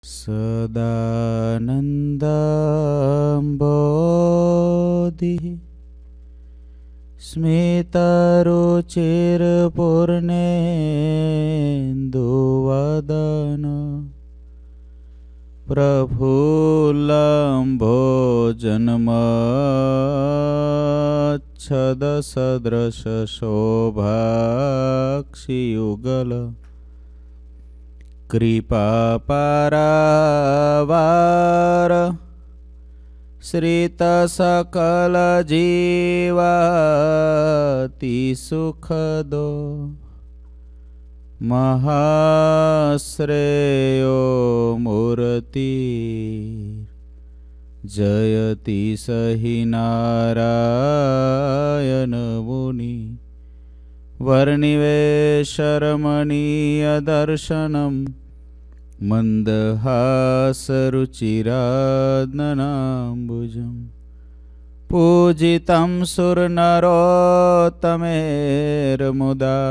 સદાનંદંબોધિ સ્મિતરુચિરપૂર્ણેન્દુવદન પ્રફુલ્લંભોજન્મચ્છદસદૃશ શોભાક્ષિયુગલ કૃપાપારાવાર શ્રિતસકલજીવાતિ સુખદો મહાશ્રેયો મૂર્તિ જયતિ સહિ નારાયણ મુનિ વર્ણિવેશરમણીય દર્શનમ મંદહાસરુચિરાદનાંબુજમ પૂજિતમ સુરનરોત્તમેર્મુદા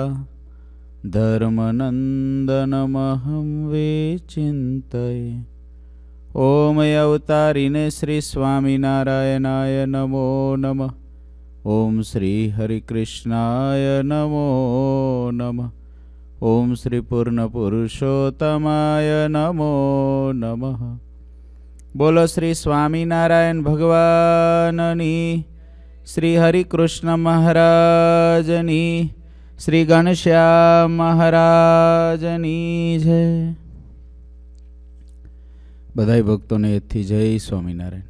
ધર્મનંદનમહં વિચિંતયે. ઓમ અવતારીને શ્રી સ્વામિનારાયણાય નમો નમઃ. ઓમ શ્રી હરિકૃષ્ણાય નમો નમઃ. ઓમ શ્રી પૂર્ણ પુરુષોત્તમાય નમો નમઃ. બોલો શ્રી સ્વામિનારાયણ ભગવાનની, શ્રી હરિકૃષ્ણ મહારાજની, શ્રી ઘનશ્યામ મહારાજની જય. બધાય ભક્તોને એથી જય સ્વામિનારાયણ.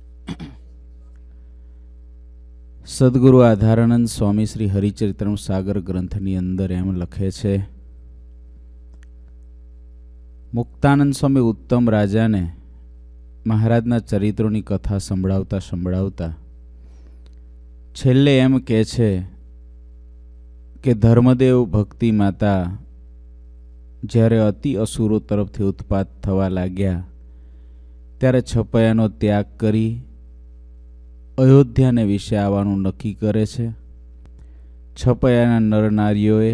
સદગુરુ આધારાનંદ સ્વામી શ્રી હરિચરિત્રમ સાગર ગ્રંથની અંદર એમ લખે છે, મુક્તાનંદ સ્વામી ઉત્તમ રાજાને મહારાજના ચરિત્રોની કથા સંભળાવતા સંભળાવતા છેલ્લે એમ કહે છે કે ધર્મદેવ ભક્તિ માતા જ્યારે અતિ અસુરો તરફથી ઉત્પાત થવા લાગ્યા ત્યારે છપૈયાનો ત્યાગ કરી અયોધ્યાને વિશે આવવાનું નક્કી કરે છે. છપૈયાના નરનારીઓએ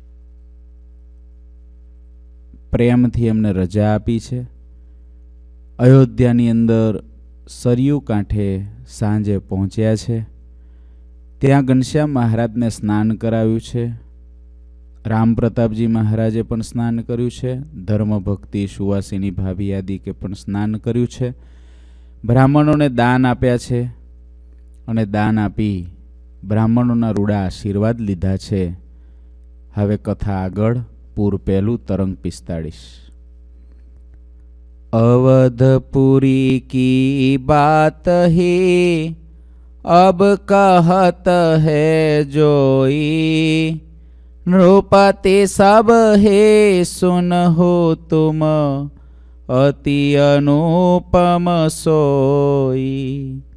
પ્રેમથી એમને રજા આપી છે. અયોધ્યાની અંદર સરયુ કાંઠે સાંજે પહોંચ્યા છે. ત્યાં ઘનશ્યામ મહારાજને સ્નાન કરાવ્યું છે. રામ પ્રતાપજી મહારાજે પણ સ્નાન કર્યું છે. ધર્મભક્તિ સુવાસિની ભાભી આદિકે પણ સ્નાન કર્યું છે. બ્રાહ્મણોને દાન આપ્યા છે અને દાન આપી બ્રાહ્મણોના રૂડા આશીર્વાદ લીધા છે. હવે કથા આગળ. પૂર પહેલું તરંગ 45. અવધપુરી કી બાત હે અબ કહત હૈ જોઈ, નૃપતિ સબ હે સુનહો તુમ અતિ અનુપમ સોઈ.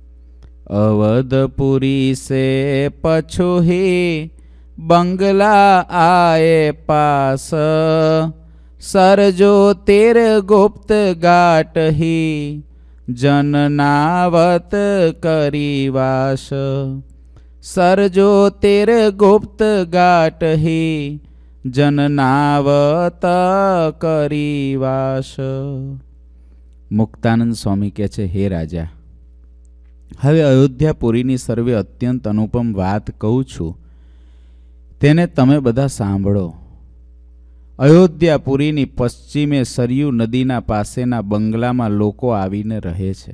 અવધપુરી સે પછુ હે बंगला आए पास, सरजो तिर गुप्त गाट ही जननावत करीवास. सरजो तिर गुप्त गाट ही जननावत करीवास. મુક્તાનંદ સ્વામી કહે છે, હે રાજા, હવે અયોધ્યાપુરીની સર્વે અત્યંત અનુપમ વાત કહું છું, તેને તમે બધા સાંભળો. અયોધ્યાપુરીની પશ્ચિમે સરયુ નદીના પાસેના બંગલામાં લોકો આવીને રહે છે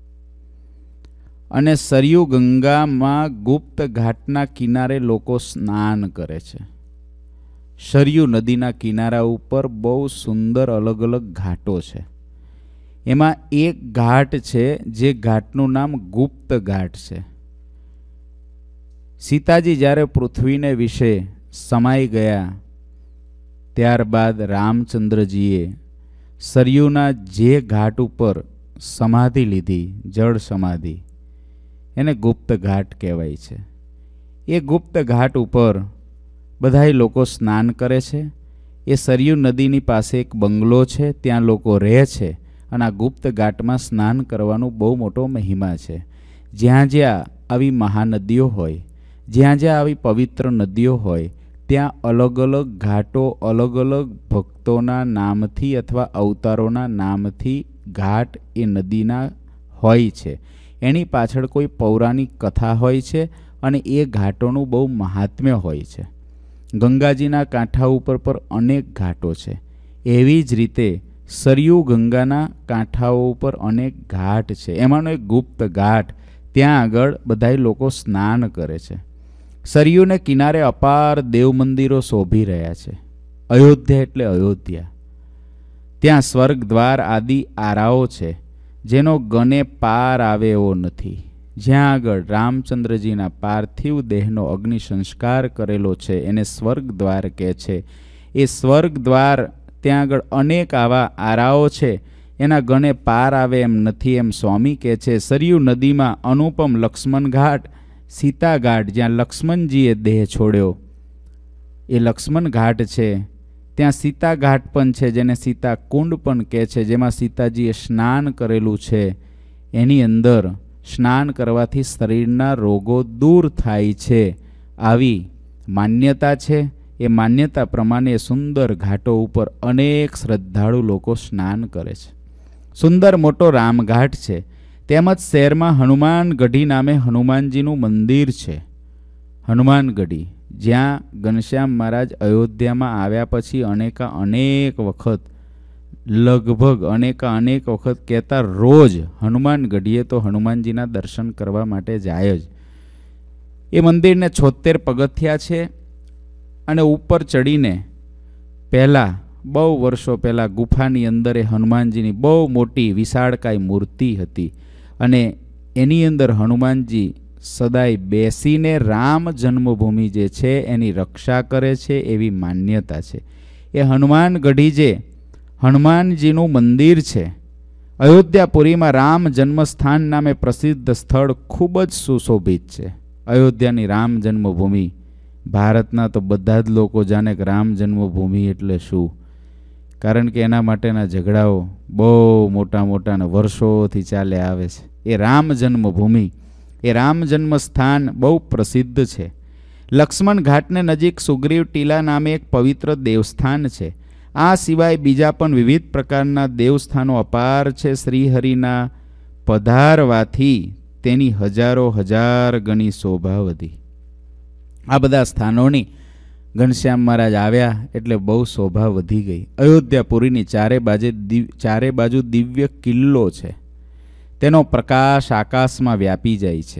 અને સરયુ ગંગામાં ગુપ્ત ઘાટના કિનારે લોકો સ્નાન કરે છે. સરયુ નદીના કિનારા ઉપર બહુ સુંદર અલગ અલગ ઘાટો છે. એમાં એક ઘાટ છે જે ઘાટનું નામ ગુપ્ત ઘાટ છે. સીતાજી જ્યારે પૃથ્વીને વિશે સમાઈ ગયા ત્યારબાદ રામચંદ્રજીએ સરયુના જે ઘાટ ઉપર સમાધિ લીધી, જળ સમાધિ, એને ગુપ્ત ઘાટ કહેવાય છે. એ ગુપ્ત ઘાટ ઉપર બધાય લોકો સ્નાન કરે છે. એ સરયુ નદીની પાસે એક બંગલો છે, ત્યાં લોકો રહે છે અને આ ગુપ્ત ઘાટમાં સ્નાન કરવાનો બહુ મોટો મહિમા છે. જ્યાં જ્યાં આવી મહાનદીઓ હોય, જ્યાં જ્યાં આવી પવિત્ર નદીઓ હોય ત્યાં અલગ અલગ ઘાટો અલગ અલગ ભક્તોના નામથી અથવા અવતારોના નામથી ઘાટ એ નદીના હોય છે. એની પાછળ કોઈ પૌરાણિક કથા હોય છે અને એ ઘાટોનું બહુ મહાત્મ્ય હોય છે. ગંગાજીના કાંઠા ઉપર પર અનેક ઘાટો છે. એવી જ રીતે સરયુ ગંગાના કાંઠાઓ ઉપર અનેક ઘાટ છે. એમાંનો એક ગુપ્ત ઘાટ, ત્યાં આગળ બધાય લોકો સ્નાન કરે છે. સરયુને કિનારે અપાર દેવ મંદિરો શોભી રહ્યા છે. અયોધ્યા એટલે અયોધ્યા. ત્યાં સ્વર્ગ દ્વાર આદિ આરાઓ છે જેનો ગને પાર આવે એવો નથી. જ્યાં આગળ રામચંદ્રજીના પાર્થિવ દેહનો અગ્નિ સંસ્કાર કરેલો છે એને સ્વર્ગ દ્વાર કહે છે. એ સ્વર્ગ દ્વાર ત્યાં આગળ અનેક આવા આરાઓ છે, એના ગણે પાર આવે એમ નથી એમ સ્વામી કહે છે. સરયુ નદીમાં અનુપમ લક્ષ્મણ ઘાટ, સીતા ઘાટ, જ્યાં લક્ષ્મણજીએ દેહ છોડ્યો એ લક્ષ્મણ ઘાટ છે. ત્યાં સીતા ઘાટ પણ છે જેને સીતા કુંડ પણ કહે છે, જેમાં સીતાજીએ સ્નાન કરેલું છે. એની અંદર સ્નાન કરવાથી શરીરના રોગો દૂર થાય છે આવી માન્યતા છે. એ માન્યતા પ્રમાણે સુંદર ઘાટો ઉપર અનેક શ્રદ્ધાળુ લોકો સ્નાન કરે છે. સુંદર મોટો રામઘાટ છે. તેમજ શહેરમાં હનુમાનગઢી નામે હનુમાનજીનું મંદિર છે. હનુમાનગઢી, જ્યાં ઘનશ્યામ મહારાજ અયોધ્યામાં આવ્યા પછી અનેક વખત, લગભગ અનેક વખત કહેતા રોજ હનુમાનગઢીએ તો હનુમાનજીના દર્શન કરવા માટે જાય જ. એ મંદિરને 76 પગથિયા છે અને ઉપર ચડીને પહેલાં બહુ વર્ષો પહેલાં ગુફાની અંદર એ હનુમાનજીની બહુ મોટી વિશાળકાય મૂર્તિ હતી અને એની અંદર હનુમાનજી સદાય બેસીને રામ જન્મભૂમિ જે છે એની રક્ષા કરે છે એવી માન્યતા છે. એ હનુમાનગઢી જે હનુમાનજીનું મંદિર છે, અયોધ્યાપુરીમાં રામ જન્મસ્થાન નામે પ્રસિદ્ધ સ્થળ ખૂબ જ સુશોભિત છે. અયોધ્યાની રામ જન્મભૂમિ, ભારતના તો બધા જ લોકો જાણે કે રામ જન્મભૂમિ એટલે શું, કારણ કે એના માટેના ઝઘડાઓ બહુ મોટા વર્ષોથી ચાલે આવે છે. એ રામ જન્મભૂમિ, એ રામ જન્મસ્થાન બહુ પ્રસિદ્ધ છે. લક્ષ્મણ ઘાટને નજીક સુગ્રીવ ટીલા નામે એક પવિત્ર દેવસ્થાન છે. આ સિવાય બીજા પણ વિવિધ પ્રકારના દેવસ્થાનો અપાર છે. શ્રીહરિના પધારવાથી તેની હજાર ગણી શોભા વધી. આ બધા સ્થાનોની ઘનશ્યામ મહારાજ આવ્યા એટલે બહુ શોભા વધી ગઈ. અયોધ્યાપુરીની ચારે બાજુ દિવ્ય કિલ્લો છે. તેનો પ્રકાશ આકાશમાં વ્યાપી જાય છે.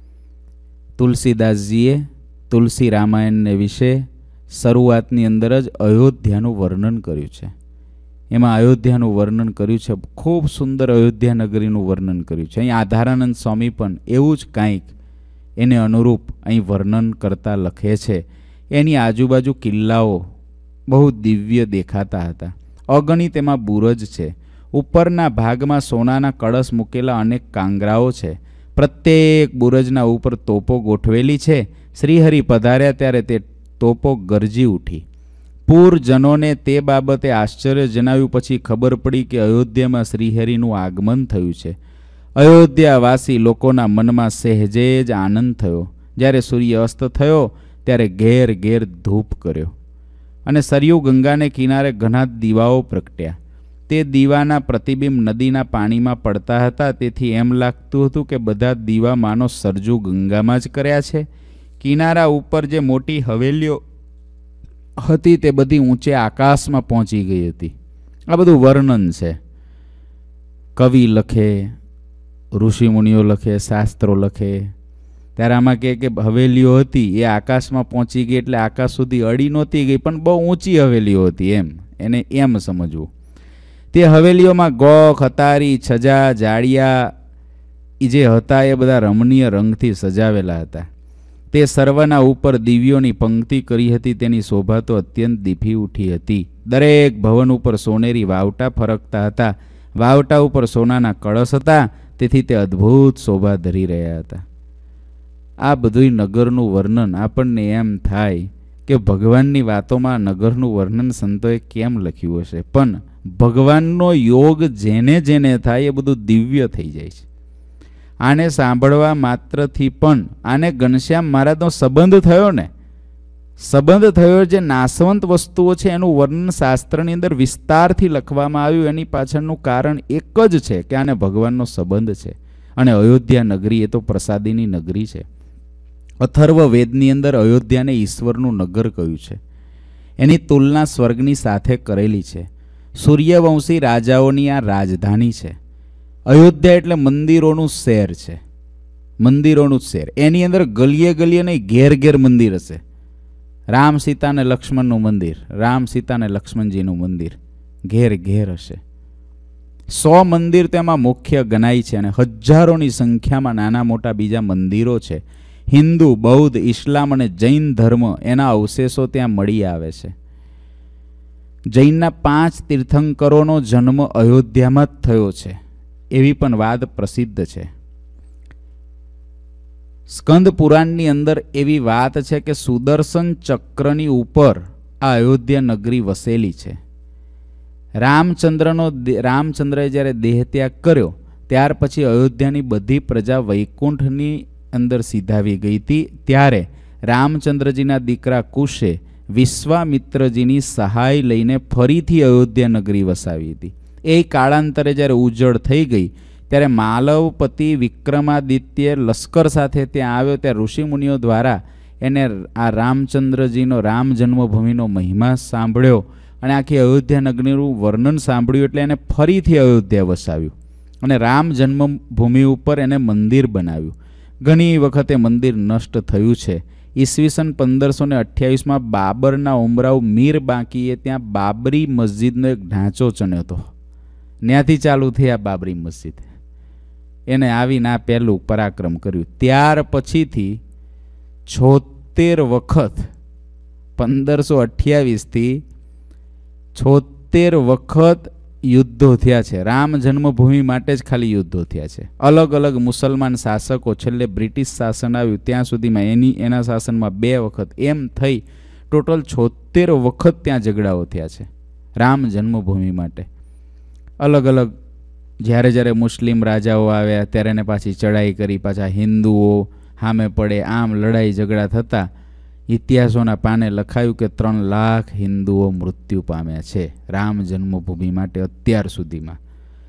તુલસીદાસજીએ તુલસી રામાયણને વિશે શરૂઆતની અંદર જ અયોધ્યાનું વર્ણન કર્યું છે. એમાં અયોધ્યાનું વર્ણન કર્યું છે, ખૂબ સુંદર અયોધ્યા નગરીનું વર્ણન કર્યું છે. અહીં આધારાનંદ સ્વામી પણ એવું જ કાંઈક એને અનુરૂપ અહીં વર્ણન કરતા લખે છે. એની આજુબાજુ કિલ્લાઓ બહુ દિવ્ય દેખાતા હતા. અગણિત એમાં બુરજ છે. ઉપરના ભાગમાં સોનાના કળશ મૂકેલા અનેક કાંગરાઓ છે. પ્રત્યેક બુરજના ઉપર તોપો ગોઠવેલી છે. શ્રીહરિ પધાર્યા ત્યારે તે તોપો ગરજી ઉઠી. પૂરજનોને તે બાબતે આશ્ચર્ય જણાવ્યું. પછી ખબર પડી કે અયોધ્યામાં શ્રીહરિનું આગમન થયું છે. અયોધ્યાવાસી લોકોના મનમાં સહેજે જ આનંદ થયો. જ્યારે સૂર્ય અસ્ત થયો ત્યારે ઘેર ધૂપ કર્યો અને સરયુ ગંગાને કિનારે ઘણા દીવાઓ પ્રગટ્યા. તે દીવાના પ્રતિબિંબ નદીના પાણીમાં પડતા હતા. તેથી એમ લાગતું હતું કે બધા દીવા માનો સરજુ ગંગામાં જ કર્યા છે. કિનારા ઉપર જે મોટી હવેલીઓ હતી તે બધી ઊંચે આકાશમાં પહોંચી ગઈ હતી. આ બધું વર્ણન છે. કવિ લખે, ઋષિમુનિઓ લખે, શાસ્ત્રો લખે, ત્યારે આમાં કહે કે હવેલીઓ હતી એ આકાશમાં પહોંચી ગઈ એટલે આકાશ સુધી અડી નહોતી ગઈ, પણ બહુ ઊંચી હવેલીઓ હતી એને એમ સમજવું. તે હવેલીઓમાં ગોખ, અતારી, છજા, જાળિયા જે હતા એ બધા રમણીય રંગથી સજાવેલા હતા. તે સર્વના ઉપર દિવ્યોની પંક્તિ કરી હતી. તેની શોભા તો અત્યંત દીપી ઉઠી હતી. દરેક ભવન ઉપર સોનેરી વાવટા ફરકતા હતા. વાવટા ઉપર સોનાના કળશ હતા. તેથી તે અદ્ભુત શોભા ધરી રહ્યા હતા. આ બધું નગરનું વર્ણન આપણને એમ થાય કે ભગવાનની વાતોમાં નગરનું વર્ણન સંતોએ કેમ લખ્યું હશે, પણ ભગવાનનો યોગ જેને થાય એ બધું દિવ્ય થઈ જાય છે. આને સાંભળવા માત્રથી પણ, આને ઘનશ્યામ મહારાજનો સંબંધ થયો ને સંબંધ થયો જે નાશવંત વસ્તુઓ છે એનું વર્ણન શાસ્ત્રની અંદર વિસ્તારથી લખવામાં આવ્યું. એની પાછળનું કારણ એક જ છે કે આને ભગવાનનો સંબંધ છે. અને અયોધ્યા નગરી એ તો પ્રસાદીની નગરી છે. અથર્વ વેદની અંદર અયોધ્યાને ઈશ્વરનું નગર કહ્યું છે. એની તુલના સ્વર્ગની સાથે કરેલી છે. સૂર્યવંશી રાજાઓની આ રાજધાની છે. અયોધ્યા એટલે મંદિરોનું શહેર છે. મંદિરોનું શહેર. એની અંદર ગલીએ ગલીએ નહીં, ઘેર ઘેર મંદિર હશે. રામ સીતા અને લક્ષ્મણનું મંદિર, રામ સીતા અને લક્ષ્મણજીનું મંદિર ઘેર ઘેર હશે. 100 મંદિર તેમાં મુખ્ય ગણાય છે અને હજારોની સંખ્યામાં નાના મોટા બીજા મંદિરો છે. હિન્દુ, બૌદ્ધ, ઇસ્લામ અને જૈન ધર્મ એના અવશેષો ત્યાં મળી આવે છે. જૈનના 5 તીર્થંકરોનો જન્મ અયોધ્યામાં જ થયો છે એવી પણ વાત પ્રસિદ્ધ છે. સ્કંદ પુરાણની અંદર એવી વાત છે કે સુદર્શન ચક્રની ઉપર આ અયોધ્યા નગરી વસેલી છે. રામચંદ્રએ જ્યારે દેહ ત્યાગ કર્યો ત્યાર પછી અયોધ્યાની બધી પ્રજા વૈકુંઠની અંદર સીધાવી ગઈ હતી. ત્યારે રામચંદ્રજીના દીકરા કુશે વિશ્વામિત્રજીની સહાય લઈને ફરીથી અયોધ્યા નગરી વસાવી હતી. એ કાળાંતરે જ્યારે ઉજળ થઈ ગઈ ત્યારે માલવપતિ વિક્રમાદિત્ય લશ્કર સાથે ત્યાં આવ્યો. ત્યાં ઋષિમુનિઓ દ્વારા એને આ રામચંદ્રજીનો રામ જન્મભૂમિનો મહિમા સાંભળ્યો અને આખી અયોધ્યા નગરીનું વર્ણન સાંભળ્યું એટલે એને ફરીથી અયોધ્યા વસાવ્યું અને રામ જન્મભૂમિ ઉપર એને મંદિર બનાવ્યું. ઘણી વખતે મંદિર નષ્ટ થયું છે. ઈસવીસન 1528માં બાબરના ઉમરાવ મીર બાંકીએ ત્યાં બાબરી મસ્જિદનો એક ઢાંચો ચણ્યો હતો. ત્યાંથી ચાલુ થઈ આ બાબરી મસ્જિદ. એને આવીને આ પહેલું પરાક્રમ કર્યું. ત્યાર પછીથી 76 વખત 1528થી 76 વખત યુદ્ધો થયા છે. રામ જન્મભૂમિ માટે જ ખાલી યુદ્ધો થયા છે. અલગ અલગ મુસલમાન શાસકો, છેલ્લે બ્રિટિશ શાસન આવ્યું ત્યાં સુધીમાં એના શાસનમાં 2 વખત, એમ થઈ ટોટલ 76 વખત ત્યાં ઝઘડાઓ થયા છે રામ જન્મભૂમિ માટે. અલગ અલગ જ્યારે જ્યારે મુસ્લિમ રાજાઓ આવ્યા ત્યારે એને પાછી ચડાઈ કરી, પાછા હિન્દુઓ સામે પડે, આમ લડાઈ ઝઘડા થતા ઇતિહાસોના પાને લખાયું કે 3 લાખ હિન્દુઓ મૃત્યુ પામ્યા છે રામ જન્મભૂમિ માટે અત્યાર સુધીમાં.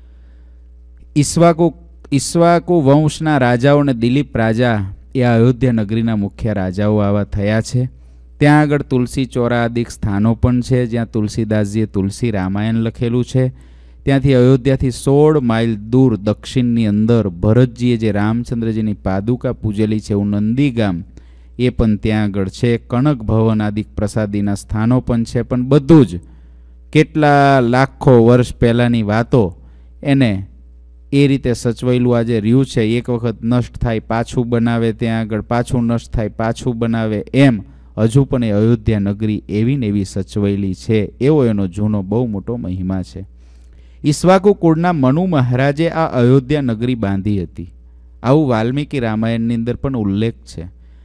ઈક્ષ્વાકુ વંશના રાજાઓ અને દિલીપ રાજા એ અયોધ્યા નગરીના મુખ્ય રાજાઓ આવા થયા છે. ત્યાં આગળ તુલસી ચોરાદિક સ્થાનો પણ છે જ્યાં તુલસીદાસજીએ તુલસી રામાયણ લખેલું છે. ત્યાંથી અયોધ્યાથી 16 માઇલ દૂર દક્ષિણની અંદર ભરતજીએ જે રામચંદ્રજીની પાદુકા પૂજેલી છે એવું નંદીગામ એ પણ ત્યાં આગળ છે. કનક ભવન આદિક પ્રસાદીના સ્થાનો પણ છે. પણ બધું જ કેટલા લાખો વર્ષ પહેલાંની વાતો એને એ રીતે સચવાયેલું આજે રહ્યું છે. એક વખત નષ્ટ થાય પાછું બનાવે, ત્યાં આગળ પાછું નષ્ટ થાય પાછું બનાવે, એમ હજુ પણ એ અયોધ્યા નગરી એવી ને એવી સચવાયેલી છે. એવો એનો જૂનો બહુ મોટો મહિમા છે. ઈક્ષ્વાકુ કુળના મનુ મહારાજે આ અયોધ્યા નગરી બાંધી હતી. આવું વાલ્મીકી રામાયણની અંદર પણ ઉલ્લેખ છે.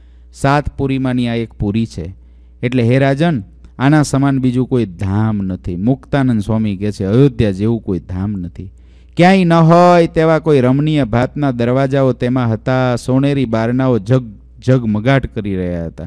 7 પુરીમાંની આ એક પુરી છે. એટલે હે રાજન, આના સમાન બીજું કોઈ ધામ નથી. મુક્તાનંદ સ્વામી કહે છે અયોધ્યા જેવું કોઈ ધામ નથી. ક્યાંય ન હોય તેવા કોઈ રમણીય ભાતના દરવાજાઓ તેમાં હતા. સોનેરી બારણાઓ જગમગાટ કરી રહ્યા હતા.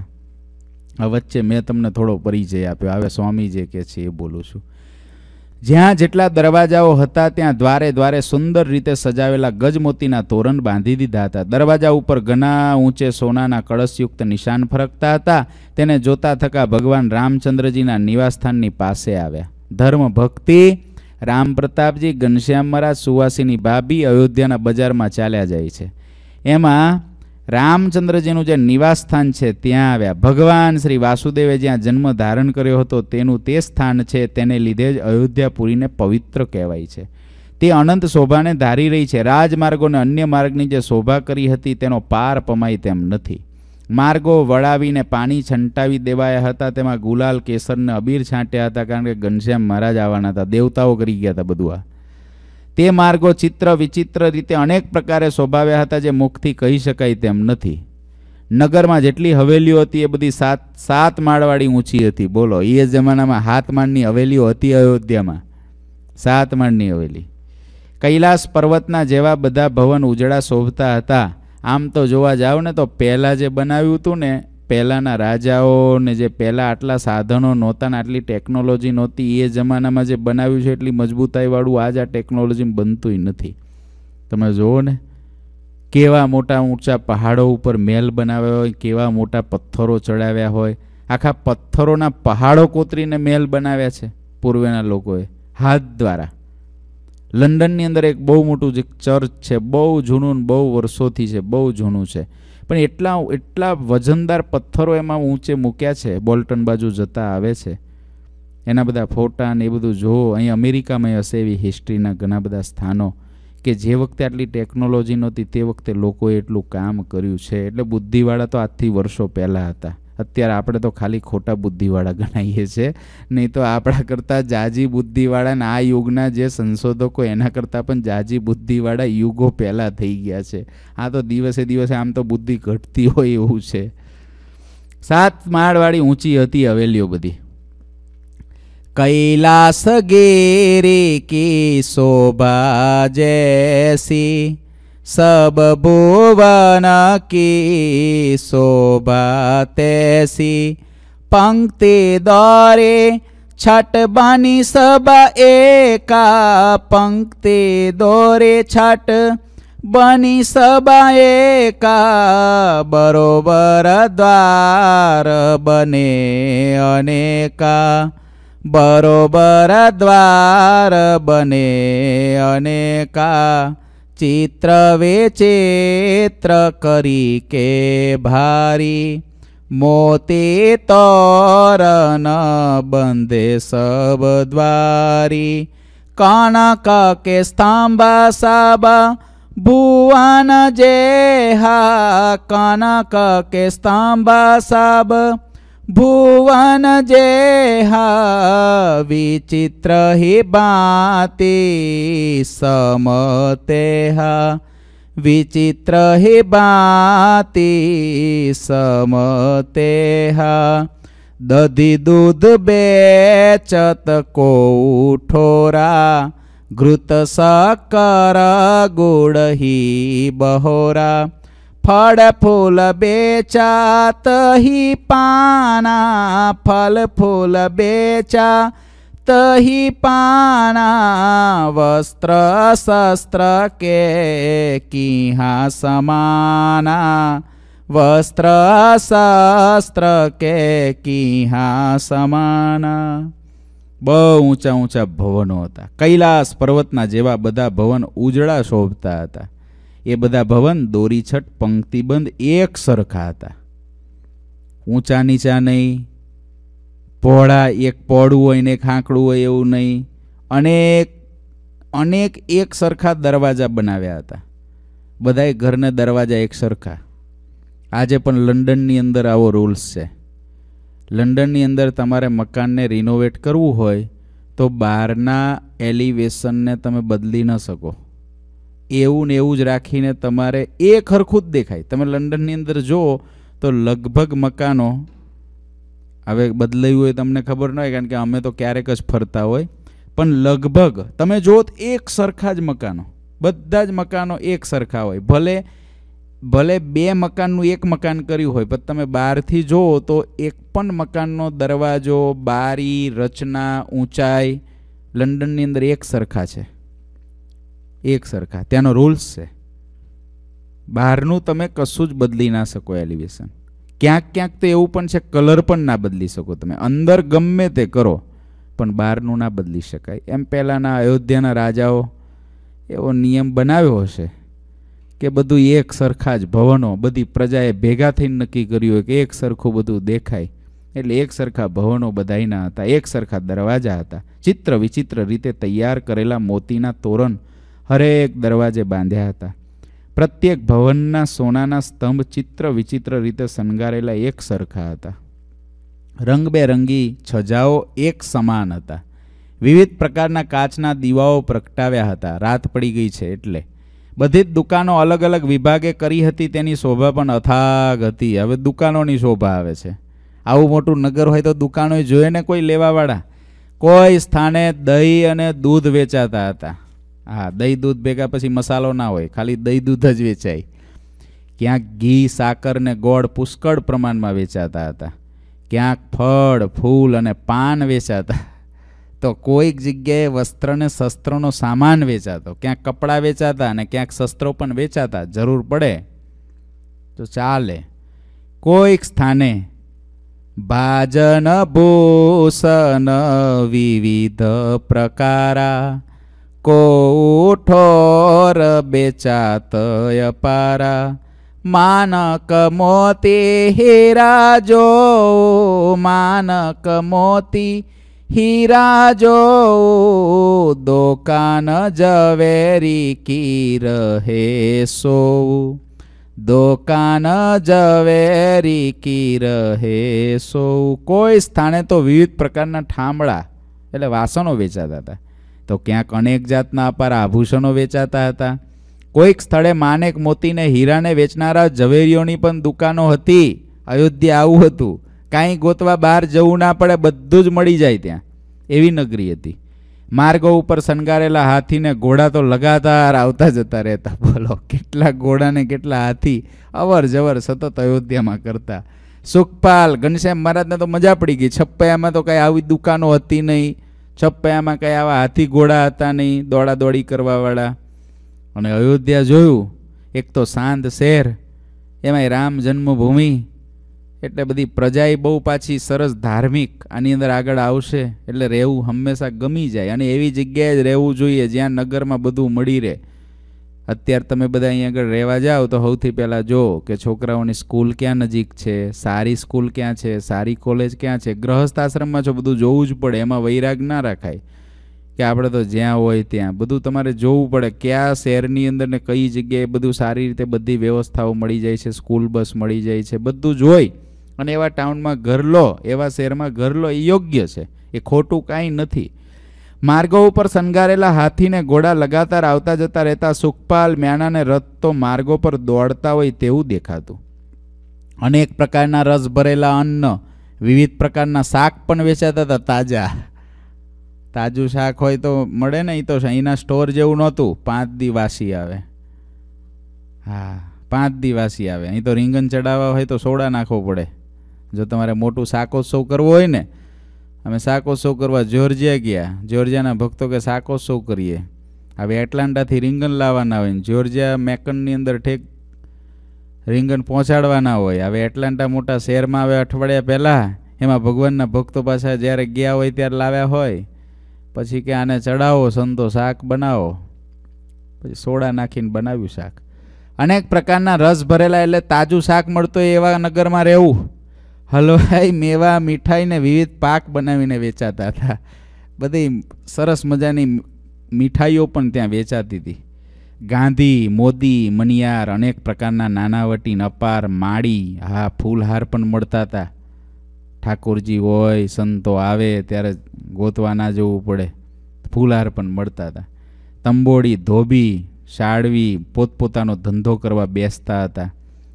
આ વચ્ચે મેં તમને થોડો પરિચય આપ્યો. હવે સ્વામી જે કહે છે એ બોલું છું. જ્યાં જેટલા દરવાજાઓ હતા ત્યાં દ્વારે દ્વારે સુંદર રીતે સજાવેલા ગજમોતીના તોરણ બાંધી દીધા હતા. દરવાજા ઉપર ઘણા ઊંચે સોનાના કળશયુક્ત નિશાન ફરકતા હતા. તેને જોતા થકા ભગવાન રામચંદ્રજીના નિવાસસ્થાનની પાસે આવ્યા. ધર્મ ભક્તિ રામ પ્રતાપજી, ઘનશ્યામ મહારાજ, સુવાસીની ભાભી અયોધ્યાના બજારમાં ચાલ્યા જાય છે. એમાં રામચંદ્રજીનું જે નિવાસસ્થાન છે ત્યાં આવ્યા. ભગવાન શ્રી વાસુદેવે જ્યાં જન્મ ધારણ કર્યો હતો તેનું તે સ્થાન છે. તેને લીધે જ અયોધ્યાપુરીને પવિત્ર કહેવાય છે. તે અનંત શોભાને ધારી રહી છે. રાજમાર્ગોને અન્ય માર્ગની જે શોભા કરી હતી તેનો પાર પમાય તેમ નથી. માર્ગો વળાવીને પાણી છંટાવી દેવાયા હતા. તેમાં ગુલાલ, કેસરને અબીર છાંટ્યા હતા કારણ કે ઘનશ્યામ મહારાજ આવવાના હતા. દેવતાઓ કરી ગયા હતા બધું. આ તે માર્ગો ચિત્ર વિચિત્ર રીતે અનેક પ્રકારે શોભાવ્યા હતા જે મુખથી કહી શકાય તેમ નથી. નગરમાં જેટલી હવેલીઓ હતી એ બધી 7 માળવાળી ઊંચી હતી. બોલો, એ જમાનામાં 7 માળની હવેલીઓ હતી અયોધ્યામાં. 7 માળની હવેલી. કૈલાસ પર્વતના જેવા બધા ભવન ઉજળા શોભતા હતા. આમ તો જોવા જાવ ને તો પહેલાં જે બનાવ્યું હતું ને પહેલાંના રાજાઓ ને જે પહેલાં આટલા સાધનો નહોતા ને આટલી ટેકનોલોજી નહોતી, એ જમાનામાં જે બનાવ્યું છે એટલી મજબૂતાઈવાળું આજ આ ટેકનોલોજી બનતું નથી. તમે જુઓ ને કેવા મોટા ઊંચા પહાડો ઉપર મહેલ બનાવ્યા હોય, કેવા મોટા પથ્થરો ચડાવ્યા હોય, આખા પથ્થરોના પહાડો કોતરીને મહેલ બનાવ્યા છે પૂર્વેના લોકોએ હાથ દ્વારા. લંડનની અંદર એક બહુ મોટું જે ચર્ચ છે, બહુ જૂનું, બહુ વર્ષોથી છે, બહુ જૂનું છે, પણ એટલા વજનદાર પથ્થરો એમાં ઊંચે મૂક્યા છે. બોલ્ટન બાજુ જતા આવે છે, એના બધા ફોટા ને એ બધું જુઓ. અહીં અમેરિકામાં હશે એવી હિસ્ટ્રીના ઘણા બધા સ્થાનો કે જે વખતે આટલી ટેકનોલોજી નહોતી તે વખતે લોકોએ એટલું કામ કર્યું છે. એટલે બુદ્ધિવાળા તો આજથી વર્ષો પહેલાં હતા. અત્યારે આપણે તો ખાલી ખોટા બુદ્ધિવાળા ગણાઈએ છીએ, નહીં તો આપણા કરતાં જાજી બુદ્ધિવાળા ને આ યુગના જે સંશોધકો એના કરતાં પણ જાજી બુદ્ધિવાળા યુગો પહેલાં થઈ ગયા છે. આ તો દિવસે દિવસે આમ તો બુદ્ધિ ઘટતી હોય એવું છે. 7 માળવાળી ઊંચી હતી હવેલીઓ બધી. कैलास गिरी की शोभा जैसी सब भुवन की शोभा तैसी पंक्ति दौरे छठ बनी सब एका पंक्ति दौरे छठ बनी सब एका बरोबर द्वार बने अनेका बरोबर द्वार बने अनेका चित्र विचित्र करी के भारी मोती तोरण बंधे सब द्वारी कनक के स्तंभ सब भुवन जेहा कनक के स्तंभ सब भुवन जेहा विचित्र ही बाती समतेहा विचित्र ही बाती समतेहा दधी दूध बेचत को ठोरा घृत शक्कर गुड़ ही बहोरा फल फूल बेचात ही पाना फल फूल बेचात ही पाना वस्त्र शस्त्र के किहा समाना वस्त्र शस्त्र के किहा समाना. બહુ ઊંચા ઊંચા ભવનો હતા. કૈલાસ પર્વતના જેવા બધા ભવન ઉજળા શોભતા હતા. એ બધા ભવન દોરીછટ પંક્તિબંધ એક સરખા હતા. ઊંચા નીચા નહીં, પહોળા એક પહોળું હોય ને એક હાંકડું હોય એવું નહીં. અનેક એક સરખા દરવાજા બનાવ્યા હતા. બધાય ઘરના દરવાજા એક સરખા. આજે પણ લંડનની અંદર આવો રૂલ્સ છે. લંડનની અંદર તમારે મકાનને રિનોવેટ કરવું હોય તો બહારના એલિવેશનને તમે બદલી ન શકો. એવું ને એવું જ રાખીને તમારે એક હરખું જ દેખાય. તમે લંડનની અંદર જુઓ તો લગભગ મકાનો હવે બદલાયું હોય તમને ખબર ન હોય, કારણ કે અમે તો ક્યારેક જ ફરતા હોય, પણ લગભગ તમે જુઓ તો એક સરખા જ મકાનો, બધા જ મકાનો એક સરખા હોય. ભલે 2 મકાનનું એક મકાન કર્યું હોય, પણ તમે બહારથી જુઓ તો એક પણ મકાનનો દરવાજો, બારી, રચના, ઊંચાઈ લંડનની અંદર એક સરખા છે. એક સરખા ત્યાંનો રૂલ્સ છે. બહારનું તમે કશું જ બદલી ના શકો એલિવેશન. ક્યાંક તો એવું પણ છે કલર પણ ના બદલી શકો તમે. અંદર ગમે તે કરો પણ બહારનું ના બદલી શકાય. એમ પહેલાંના અયોધ્યાના રાજાઓ એવો નિયમ બનાવ્યો હશે કે બધું એક સરખા જ ભવનો, બધી પ્રજાએ ભેગા થઈને નક્કી કર્યું હોય કે એક સરખું બધું દેખાય, એટલે એક સરખા ભવનો બધાયના હતા. એક સરખા દરવાજા હતા. ચિત્ર વિચિત્ર રીતે તૈયાર કરેલા મોતીના તોરણ હરેક દરવાજે બાંધ્યા હતા. પ્રત્યેક ભવનના સોનાના સ્તંભ ચિત્ર વિચિત્ર રીતે શણગારેલા એક સરખા હતા. રંગબેરંગી છજાઓ એક સમાન હતા. વિવિધ પ્રકારના કાચના દીવાઓ પ્રગટાવ્યા હતા. રાત પડી ગઈ છે એટલે બધી જ દુકાનો અલગ અલગ વિભાગે કરી હતી. તેની શોભા પણ અથાગ હતી. હવે દુકાનોની શોભા આવે છે. આવું મોટું નગર હોય તો દુકાનો જોઈએ ને કોઈ લેવાવાળા. કોઈ સ્થાને દહીં અને દૂધ વેચાતા હતા. હા, દહીં દૂધ ભેગા પછી મસાલો ના હોય, ખાલી દહીં દૂધ જ વેચાય. ક્યાંક ઘી, સાકર ને ગોળ પુષ્કળ પ્રમાણમાં વેચાતા હતા. ક્યાંક ફળ, ફૂલ અને પાન વેચાતા. તો કોઈક જગ્યાએ વસ્ત્ર ને શસ્ત્રનો સામાન વેચાતો, ક્યાંક કપડાં વેચાતા અને ક્યાંક શસ્ત્રો પણ વેચાતા. જરૂર પડે તો ચાલે. કોઈક સ્થાને ભાજન ભૂષણ વિવિધ પ્રકારા, કોઠોર બેચાત અપારા. માનક મોતી હીરા જો, માનક મોતી હીરા જો, દોકાન ઝવેરી કી રહે સો, દોકાન ઝવેરી કી રહે સો. કોઈ સ્થાને તો વિવિધ પ્રકારના ઠામડા એટલે વાસણો વેચાતા હતા. તો ક્યાંક અનેક જાતના અપાર આભૂષણો વેચાતા હતા. કોઈક સ્થળે માનેક મોતીને હીરાને વેચનારા ઝવેરીઓની પણ દુકાનો હતી. અયોધ્યા આવું હતું, કાંઈ ગોતવા બહાર જવું ના પડે, બધું જ મળી જાય ત્યાં, એવી નગરી હતી. માર્ગો ઉપર શણગારેલા હાથીને ઘોડા તો લગાતાર આવતા જતા રહેતા. બોલો, કેટલા ઘોડા ને કેટલા હાથી અવર જવર સતત અયોધ્યામાં કરતા. સુખપાલ ઘનશ્યામ મહારાજને તો મજા પડી ગઈ. છપ્પૈયામાં તો કઈ આવી દુકાનો હતી નહીં, છપ્પૈયામાં કઈ આવા હાથી ઘોડા હતા નહીં દોડા દોડી કરવા વાળા. અને અયોધ્યા જોયું, એક તો શાંત શહેર, એમાંય રામ જન્મભૂમિ, એટલે બધી પ્રજાએ બહુ પાછી સરસ ધાર્મિક. આની અંદર આગળ આવશે એટલે રહેવું હંમેશા ગમી જાય. અને એવી જગ્યાએ જ રહેવું જોઈએ જ્યાં નગરમાં બધું મળી રહે. અત્યારે તમે બધા અહીં આગળ રહેવા જાઓ તો સૌથી પહેલાં જો કે છોકરાઓની સ્કૂલ ક્યાં નજીક છે, સારી સ્કૂલ ક્યાં છે, સારી કોલેજ ક્યાં છે. ગ્રહસ્થ આશ્રમમાં છો બધું જોવું જ પડે, એમાં વૈરાગ ના રાખાય કે આપણે તો જ્યાં હોય ત્યાં. બધું તમારે જોવું પડે કયા શહેરની અંદર ને કઈ જગ્યાએ બધું સારી રીતે બધી વ્યવસ્થાઓ મળી જાય છે, સ્કૂલ બસ મળી જાય છે, બધું જોઈ અને એવા ટાઉનમાં ઘર લો, એવા શહેરમાં ઘર લો, એ યોગ્ય છે, એ ખોટું કાંઈ નથી. માર્ગો ઉપર શણગારેલા હાથીને ઘોડા લગાતાર આવતા જતા રહેતા. સુખપાલ મ્યાણાને રથ તો માર્ગો પર દોડતા હોય તેવું દેખાતું. અનેક પ્રકારના રસ ભરેલા અન્ન, વિવિધ પ્રકારના શાક પણ વેચાતા હતા. તાજા તાજું શાક હોય તો મળે ને, એ તો અહીંના સ્ટોર જેવું નહોતું. 5 દી વાસી આવે. હા, 5 દી વાસી આવે. અહીં તો રીંગણ ચડાવવા હોય તો સોડા નાખવો પડે. જો તમારે મોટું શાકોત્સવ કરવો હોય ને, અમે શાકોત્સવ કરવા જ્યોર્જિયા ગયા. જ્યોર્જિયાના ભક્તો કે શાકોત્સવ કરીએ. હવે એટલાન્ટાથી રીંગણ લાવવાના હોય, જ્યોર્જિયા મેકનની અંદર ઠેક રીંગણ પહોંચાડવાના હોય. હવે એટલાન્ટા મોટા શહેરમાં આવે અઠવાડિયા પહેલાં, એમાં ભગવાનના ભક્તો પાછા જ્યારે ગયા હોય ત્યારે લાવ્યા હોય. પછી કે આને ચડાવો સંતો, શાક બનાવો. પછી સોડા નાખીને બનાવ્યું શાક. અનેક પ્રકારના રસ ભરેલા એટલે તાજું શાક મળતું હોય એવા નગરમાં રહેવું. હલવાઈ, મેવા, મીઠાઈ ને વિવિધ પાક બનાવીને વેચાતા હતા. બધી સરસ મજાની મીઠાઈઓ પણ ત્યાં વેચાતી હતી. ગાંધી, મોદી, મણિયાર, અનેક પ્રકારના નાનાવટી, અપાર, માળી, હા ફૂલહાર પણ મળતા હતા. ઠાકોરજી હોય, સંતો આવે ત્યારે ગોતવા ના જવું પડે, ફૂલહાર પણ મળતા હતા. તંબોળી, ધોબી, શાળવી પોતપોતાનો ધંધો કરવા બેસતા હતા.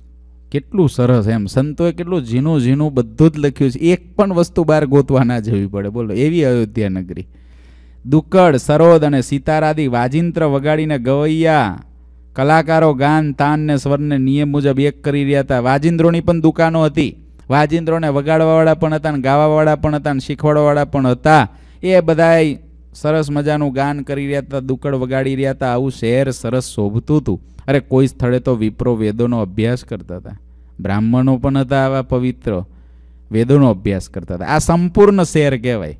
કેટલું સરસ એમ, સંતોએ કેટલું ઝીણું ઝીણું બધું જ લખ્યું છે. એક પણ વસ્તુ બહાર ગોતવા ના જવી પડે. બોલો, એવી અયોધ્યા નગરી. દુક્કડ, સરોદ અને સિતારાદી વાજિંત્ર વગાડીને ગવૈયા કલાકારો ગાન, તાન ને સ્વરને નિયમ મુજબ એક કરી રહ્યા હતા. વાજિંદ્રોની પણ દુકાનો હતી. વાજિંદ્રોને વગાડવાવાળા પણ હતા, ને ગાવાવાળા પણ હતા, ને શીખવાડવાવાળા પણ હતા. એ બધાય સરસ મજાનું ગાન કરી રહ્યા હતા, દુક્કડ વગાડી રહ્યા હતા. આવું શહેર સરસ શોભતું હતું. અરે કોઈ સ્થળે તો વિપ્રો વેદોનો અભ્યાસ કરતા હતા. બ્રાહ્મણો પણ હતા આવા પવિત્ર, વેદોનો અભ્યાસ કરતા હતા. આ સંપૂર્ણ શહેર કહેવાય.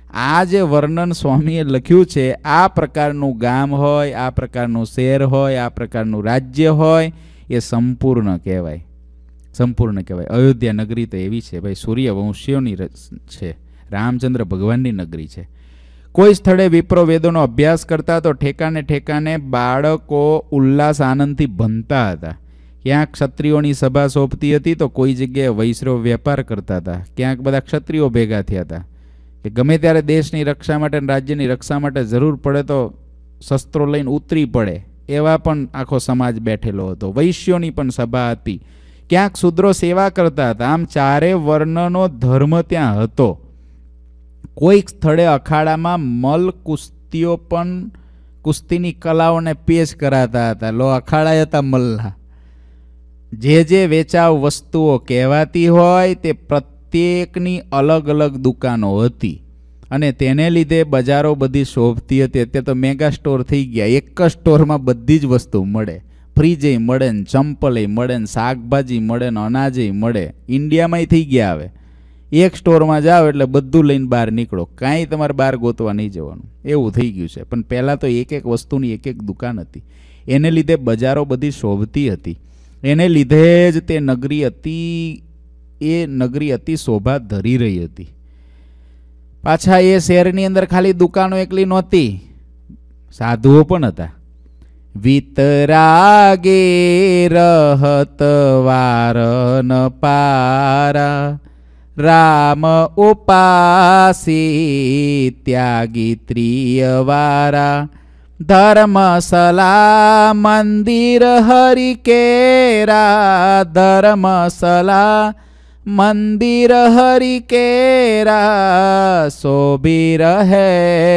આ જે વર્ણન સ્વામીએ લખ્યું છે, આ પ્રકારનું ગામ હોય, આ પ્રકારનું શહેર હોય, આ પ્રકારનું રાજ્ય હોય, એ સંપૂર્ણ કહેવાય. સંપૂર્ણ કહેવાય. અયોધ્યા નગરી તો એવી છે ભાઈ, સૂર્યવંશીઓની છે, રામચંદ્ર ભગવાનની નગરી છે. કોઈ સ્થળે વિપ્રો વેદોનો અભ્યાસ કરતા તો ઠેકાને ઠેકાને બાળકો ઉલ્લાસ આનંદથી ભણતા હતા. ક્યાંક ક્ષત્રિયોની સભા સોંપતી હતી તો કોઈ જગ્યાએ વૈશ્રવ વેપાર કરતા હતા. ક્યાંક બધા ક્ષત્રિયો ભેગા થયા હતા કે ગમે ત્યારે દેશની રક્ષા માટે, રાજ્યની રક્ષા માટે જરૂર પડે તો શસ્ત્રો લઈને ઉતરી પડે, એવા પણ આખો સમાજ બેઠેલો હતો. વૈશ્યોની પણ સભા હતી. ક્યાંક શૂદ્રો સેવા કરતા હતા. આમ ચારે વર્ણનો ધર્મ ત્યાં હતો. કોઈક સ્થળે અખાડામાં મલ કુસ્તીઓ પણ કુસ્તીની કલાઓને પેશ કરાતા હતા. લો, અખાડા હતા મલ્લા. જે વેચાવ વસ્તુઓ કહેવાતી હોય તે પ્રત્યેકની અલગ અલગ દુકાનો હતી અને તેને લીધે બજારો બધી શોભતી હતી. અત્યારે તો મેગા સ્ટોર થઈ ગયા. એક જ સ્ટોરમાં બધી જ વસ્તુ મળે. ફ્રીજે મળે ને, ચંપલે મળે ને, શાકભાજી મળે ને, અનાજે મળે. ઇન્ડિયામાંય થઈ ગયા. હવે એક સ્ટોરમાં જાઓ એટલે બધું લઈને બહાર નીકળો, કાંઈ તમારે બહાર ગોતવા નહીં જવાનું, એવું થઈ ગયું છે. પણ પહેલાં તો એક એક વસ્તુની એક એક દુકાન હતી. એને લીધે બજારો બધી શોભતી હતી. એને લીધે જ તે નગરી અતિ શોભા ધરી રહી હતી. પાછા એ શહેરની અંદર ખાલી દુકાનો એકલી નહોતી, સાધુઓ પણ હતા. વિતરાગે રહત વારન પારા, રામ ઉપાસી ત્યાગી ત્રિયવારા, ધર્મસલા મંદિર હરિ કેરા, ધર્મસલા મંદિર હરિ કેરા, શોભી રહે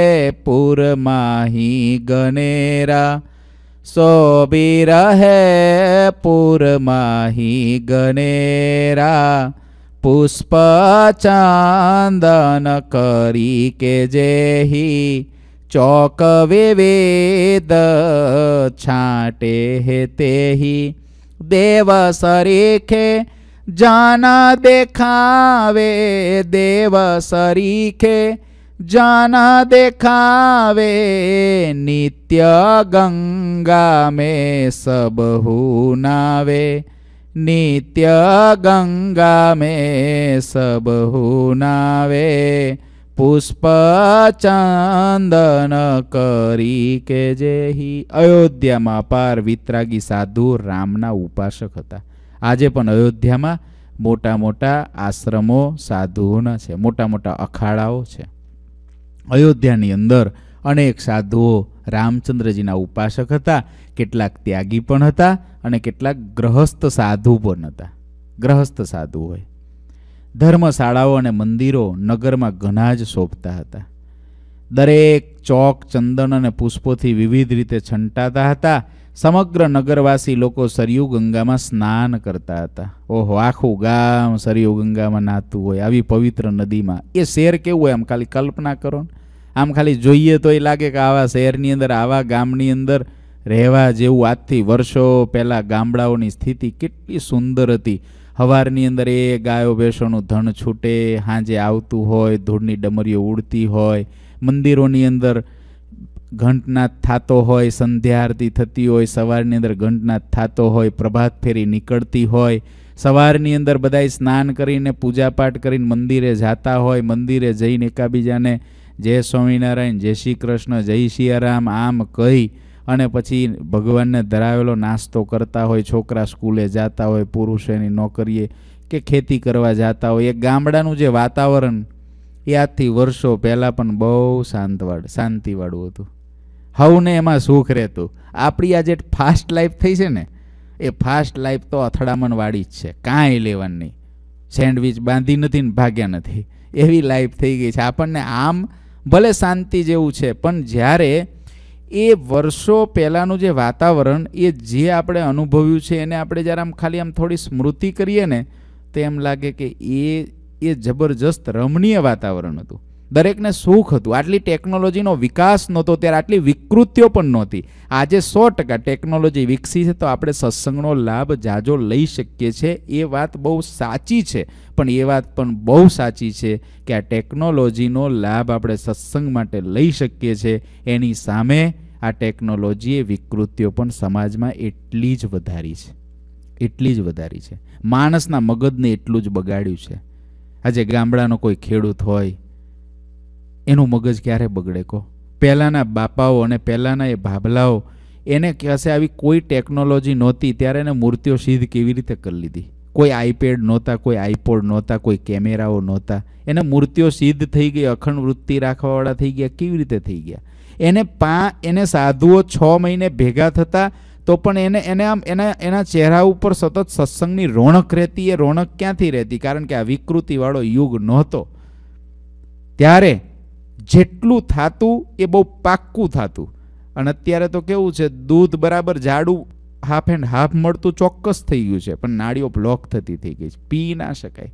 પુરમાહી ગનેરા, શોભી રહે પુરમાહી ગનેરા, પુષ્પ ચાંદન કરી કે જેહી, ચોક વિવેદ છાંટે હે તેહી, દેવ સરીખે જાના દેખાવે, દેવ સરીખે જાના દેખાવે, નિત્ય ગંગા में सबहु नावे, नित्य गंगा में सबहु नावे, पुष्प चंदन करी के जेही. अयोध्याમાં અપાર વિતરાગી સાધુ રામના ઉપાસક હતા. આજે પણ અયોધ્યામાં મોટા મોટા આશ્રમો સાધુઓના છે, મોટા મોટા અખાડાઓ છે. અયોધ્યાની અંદર અનેક સાધુઓ રામચંદ્રજીના ઉપાસક હતા. કેટલાક ત્યાગી પણ હતા અને કેટલાક ગ્રહસ્થ સાધુ પણ હતા. ગ્રહસ્થ સાધુ હોય. ધર્મશાળાઓ અને મંદિરો નગરમાં ઘણા જ શોભતા હતા. દરેક ચોક ચંદન અને પુષ્પોથી વિવિધ રીતે છંટાતા હતા. સમગ્ર નગરવાસી લોકો સરયુ ગંગામાં સ્નાન કરતા હતા. ઓહો, આખું ગામ સરયુ ગંગામાં નાતું હોય આવી પવિત્ર નદીમાં. એ શહેર કેવું હોય આમ ખાલી કલ્પના કરો ને. આમ ખાલી જોઈએ તો એ લાગે કે આવા શહેરની અંદર, આવા ગામની અંદર રહેવા જેવું. આજથી વર્ષો પહેલાં ગામડાઓની સ્થિતિ કેટલી સુંદર હતી. હવારની અંદર એ ગાયો ભેંસોનું ધણ છૂટે, સાંજે આવતું હોય, ધૂળની ડમરીઓ ઉડતી હોય, મંદિરોની અંદર ઘંટનાદ થતો હોય, સંધ્યા આરતી થતી હોય, સવારની અંદર ઘંટનાદ થતો હોય, પ્રભાત ફેરી નીકળતી હોય, સવારની અંદર બધાય સ્નાન કરીને પૂજાપાઠ કરીને મંદિરે જતા હોય. મંદિરે જઈને એકાબીજાને જય સ્વામિનારાયણ, જય શ્રી કૃષ્ણ, જય સિયારામ આમ કહી અને પછી ભગવાનને ધરાવેલો નાસ્તો કરતા હોય. છોકરા સ્કૂલે જતા હોય, પુરુષ એની નોકરીએ કે ખેતી કરવા જતા હોય. એ ગામડાનું જે વાતાવરણ એ આજથી વર્ષો પહેલાં પણ બહુ શાંતિવાળું હતું. હવને એમાં સુખ રહેતું. આપણી આ જે ફાસ્ટ લાઈફ થઈ છે ને, એ ફાસ્ટ લાઈફ તો અથડામણવાળી જ છે. કાંઈ લેવાનું નહીં. સેન્ડવિચ બાંધી નથી ને ભાગ્યા નથી, એવી લાઈફ થઈ ગઈ છે. આપણને આમ ભલે શાંતિ જેવું છે, પણ જ્યારે એ વર્ષો પહેલાંનું જે વાતાવરણ, એ જે આપણે અનુભવ્યું છે એને આપણે જ્યારે આમ ખાલી આમ થોડી સ્મૃતિ કરીએ ને તો એમ લાગે કે એ જબરજસ્ત રમણીય વાતાવરણ હતું. દરેકને સુખ હતું. આટલી ટેકનોલોજીનો વિકાસ નહોતો ત્યારે, આટલી વિકૃતિઓ પણ નહોતી. આજે 100% ટેકનોલોજી વિકસી છે તો આપણે સત્સંગનો લાભ જાજો લઈ શકીએ છીએ. એ વાત બહુ સાચી છે. પણ એ વાત પણ બહુ સાચી છે કે આ ટેકનોલોજીનો લાભ આપણે સત્સંગ માટે લઈ શકીએ છીએ. એની સામે આ ટેકનોલોજીએ વિકૃતિઓ પણ સમાજમાં એટલી જ વધારી છે. માણસના મગજને એટલું જ બગાડ્યું છે. આજે ગામડાનો કોઈ ખેડૂત હોય, એનું મગજ ક્યારે બગડે કહો? પહેલાંના બાપાઓ અને પહેલાંના એ ભાભલાઓ, એને કહેશે આવી કોઈ ટેકનોલોજી નહોતી ત્યારે એને મૂર્તિઓ સિદ્ધ કેવી રીતે કરી લીધી? કોઈ આઈપેડ નહોતા, કોઈ આઈપોડ નહોતા, કોઈ કેમેરાઓ નહોતા. એને મૂર્તિઓ સિદ્ધ થઈ ગઈ, અખંડ વૃત્તિ રાખવાવાળા થઈ ગયા. કેવી રીતે થઈ ગયા? એને સાધુઓ 6 મહિને ભેગા થતા તો પણ એના ચહેરા ઉપર સતત સત્સંગની રોનક રહેતી. એ રોનક ક્યાંથી રહેતી? કારણ કે આ વિકૃતિવાળો યુગ નહોતો. ત્યારે જેટલું થાતું એ બહુ પાક્કું થાતું. અને અત્યારે તો કેવું છે, દૂધ બરાબર જાડું હાફ એન્ડ હાફ મળતું ચોક્કસ થઈ ગયું છે, પણ નાળીઓ બ્લોક થતી થઈ ગઈ છે, પી ના શકાય.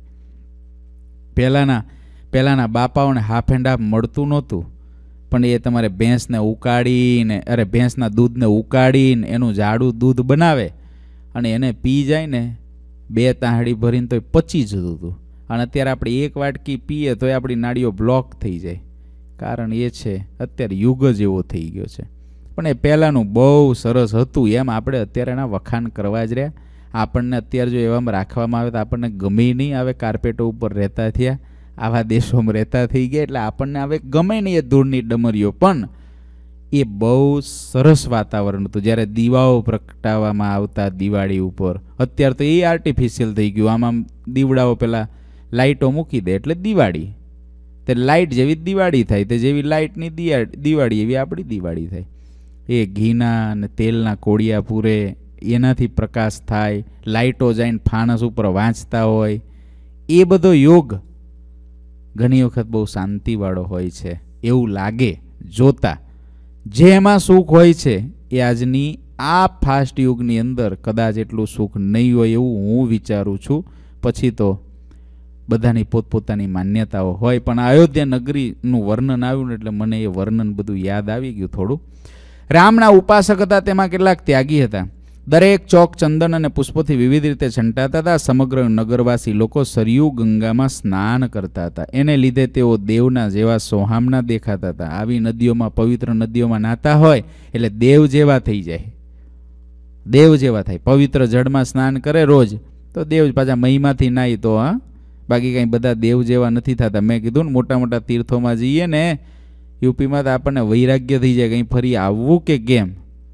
પહેલાના બાપાઓને હાફ એન્ડ હાફ મળતું નહોતું, પણ એ તમારે ભેંસને ઉકાળીને ભેંસના દૂધને ઉકાળીને એનું જાડું દૂધ બનાવે અને એને પી જાય ને 2 તાંહડી ભરીને તો પચી જતું હતું. અને અત્યારે આપણે 1 વાટકી પીએ તો આપણી નાળીઓ બ્લોક થઈ જાય. કારણ એ છે અત્યારે યુગ જ એવો થઈ ગયો છે. પણ એ પહેલાંનું બહુ સરસ હતું, એમ આપણે અત્યારે એના વખાણ કરવા જ રહ્યા. આપણને અત્યારે જો એવામાં રાખવામાં આવે તો આપણને ગમે નહીં. આવે કાર્પેટો ઉપર રહેતા થયા, આવા દેશોમાં રહેતા થઈ ગયા, એટલે આપણને હવે ગમે નહીં એ ધૂળની ડમરીઓ. પણ એ બહુ સરસ વાતાવરણ હતું જ્યારે દીવાઓ પ્રગટાવવામાં આવતા દિવાળી ઉપર. અત્યારે તો એ આર્ટિફિશિયલ થઈ ગયું. આમ દીવડાઓ પેલા લાઇટો મૂકી દે એટલે દિવાળી. તે લાઇટ જેવી દિવાળી થાય, તે જેવી લાઇટની દિવાળી એવી આપણી દિવાળી થાય. એ ઘીના અને તેલના કોળિયા પૂરે, એનાથી પ્રકાશ થાય, લાઇટો જઈને ફાણસ ઉપર વાંચતા હોય. એ બધો યોગ ઘણી વખત બહુ શાંતિવાળો હોય છે એવું લાગે જોતા. જેમાં સુખ હોય છે એ આજની આ ફાસ્ટ યુગની અંદર કદાચ એટલું સુખ નહીં હોય એવું હું વિચારું છું. પછી તો બધાની પોતપોતાની માન્યતાઓ હોય. પણ અયોધ્યા નગરીનું વર્ણન આવ્યું ને એટલે મને એ વર્ણન બધું યાદ આવી ગયું થોડું. રામના ઉપાસક હતા, તેમાં કેટલાક ત્યાગી હતા. દરેક ચોક ચંદન અને પુષ્પોથી વિવિધ રીતે છંટાતા હતા. સમગ્ર નગરવાસી લોકો સરયુ ગંગામાં સ્નાન કરતા હતા. એને લીધે તેઓ દેવના જેવા સોહામણા દેખાતા હતા. આવી નદીઓમાં, પવિત્ર નદીઓમાં નાતા હોય એટલે દેવ જેવા થઈ જાય, દેવ જેવા થાય. પવિત્ર જળમાં સ્નાન કરે રોજ તો દેવ પાછા મહીમાંથી નાય તો બાકી કંઈ બધા દેવ જેવા નથી થતા. મેં કીધું ને મોટા મોટા તીર્થોમાં જઈએ ને યુપીમાં તો આપણને વૈરાગ્ય થઈ જાય, કંઈ ફરી આવવું કે કેમ.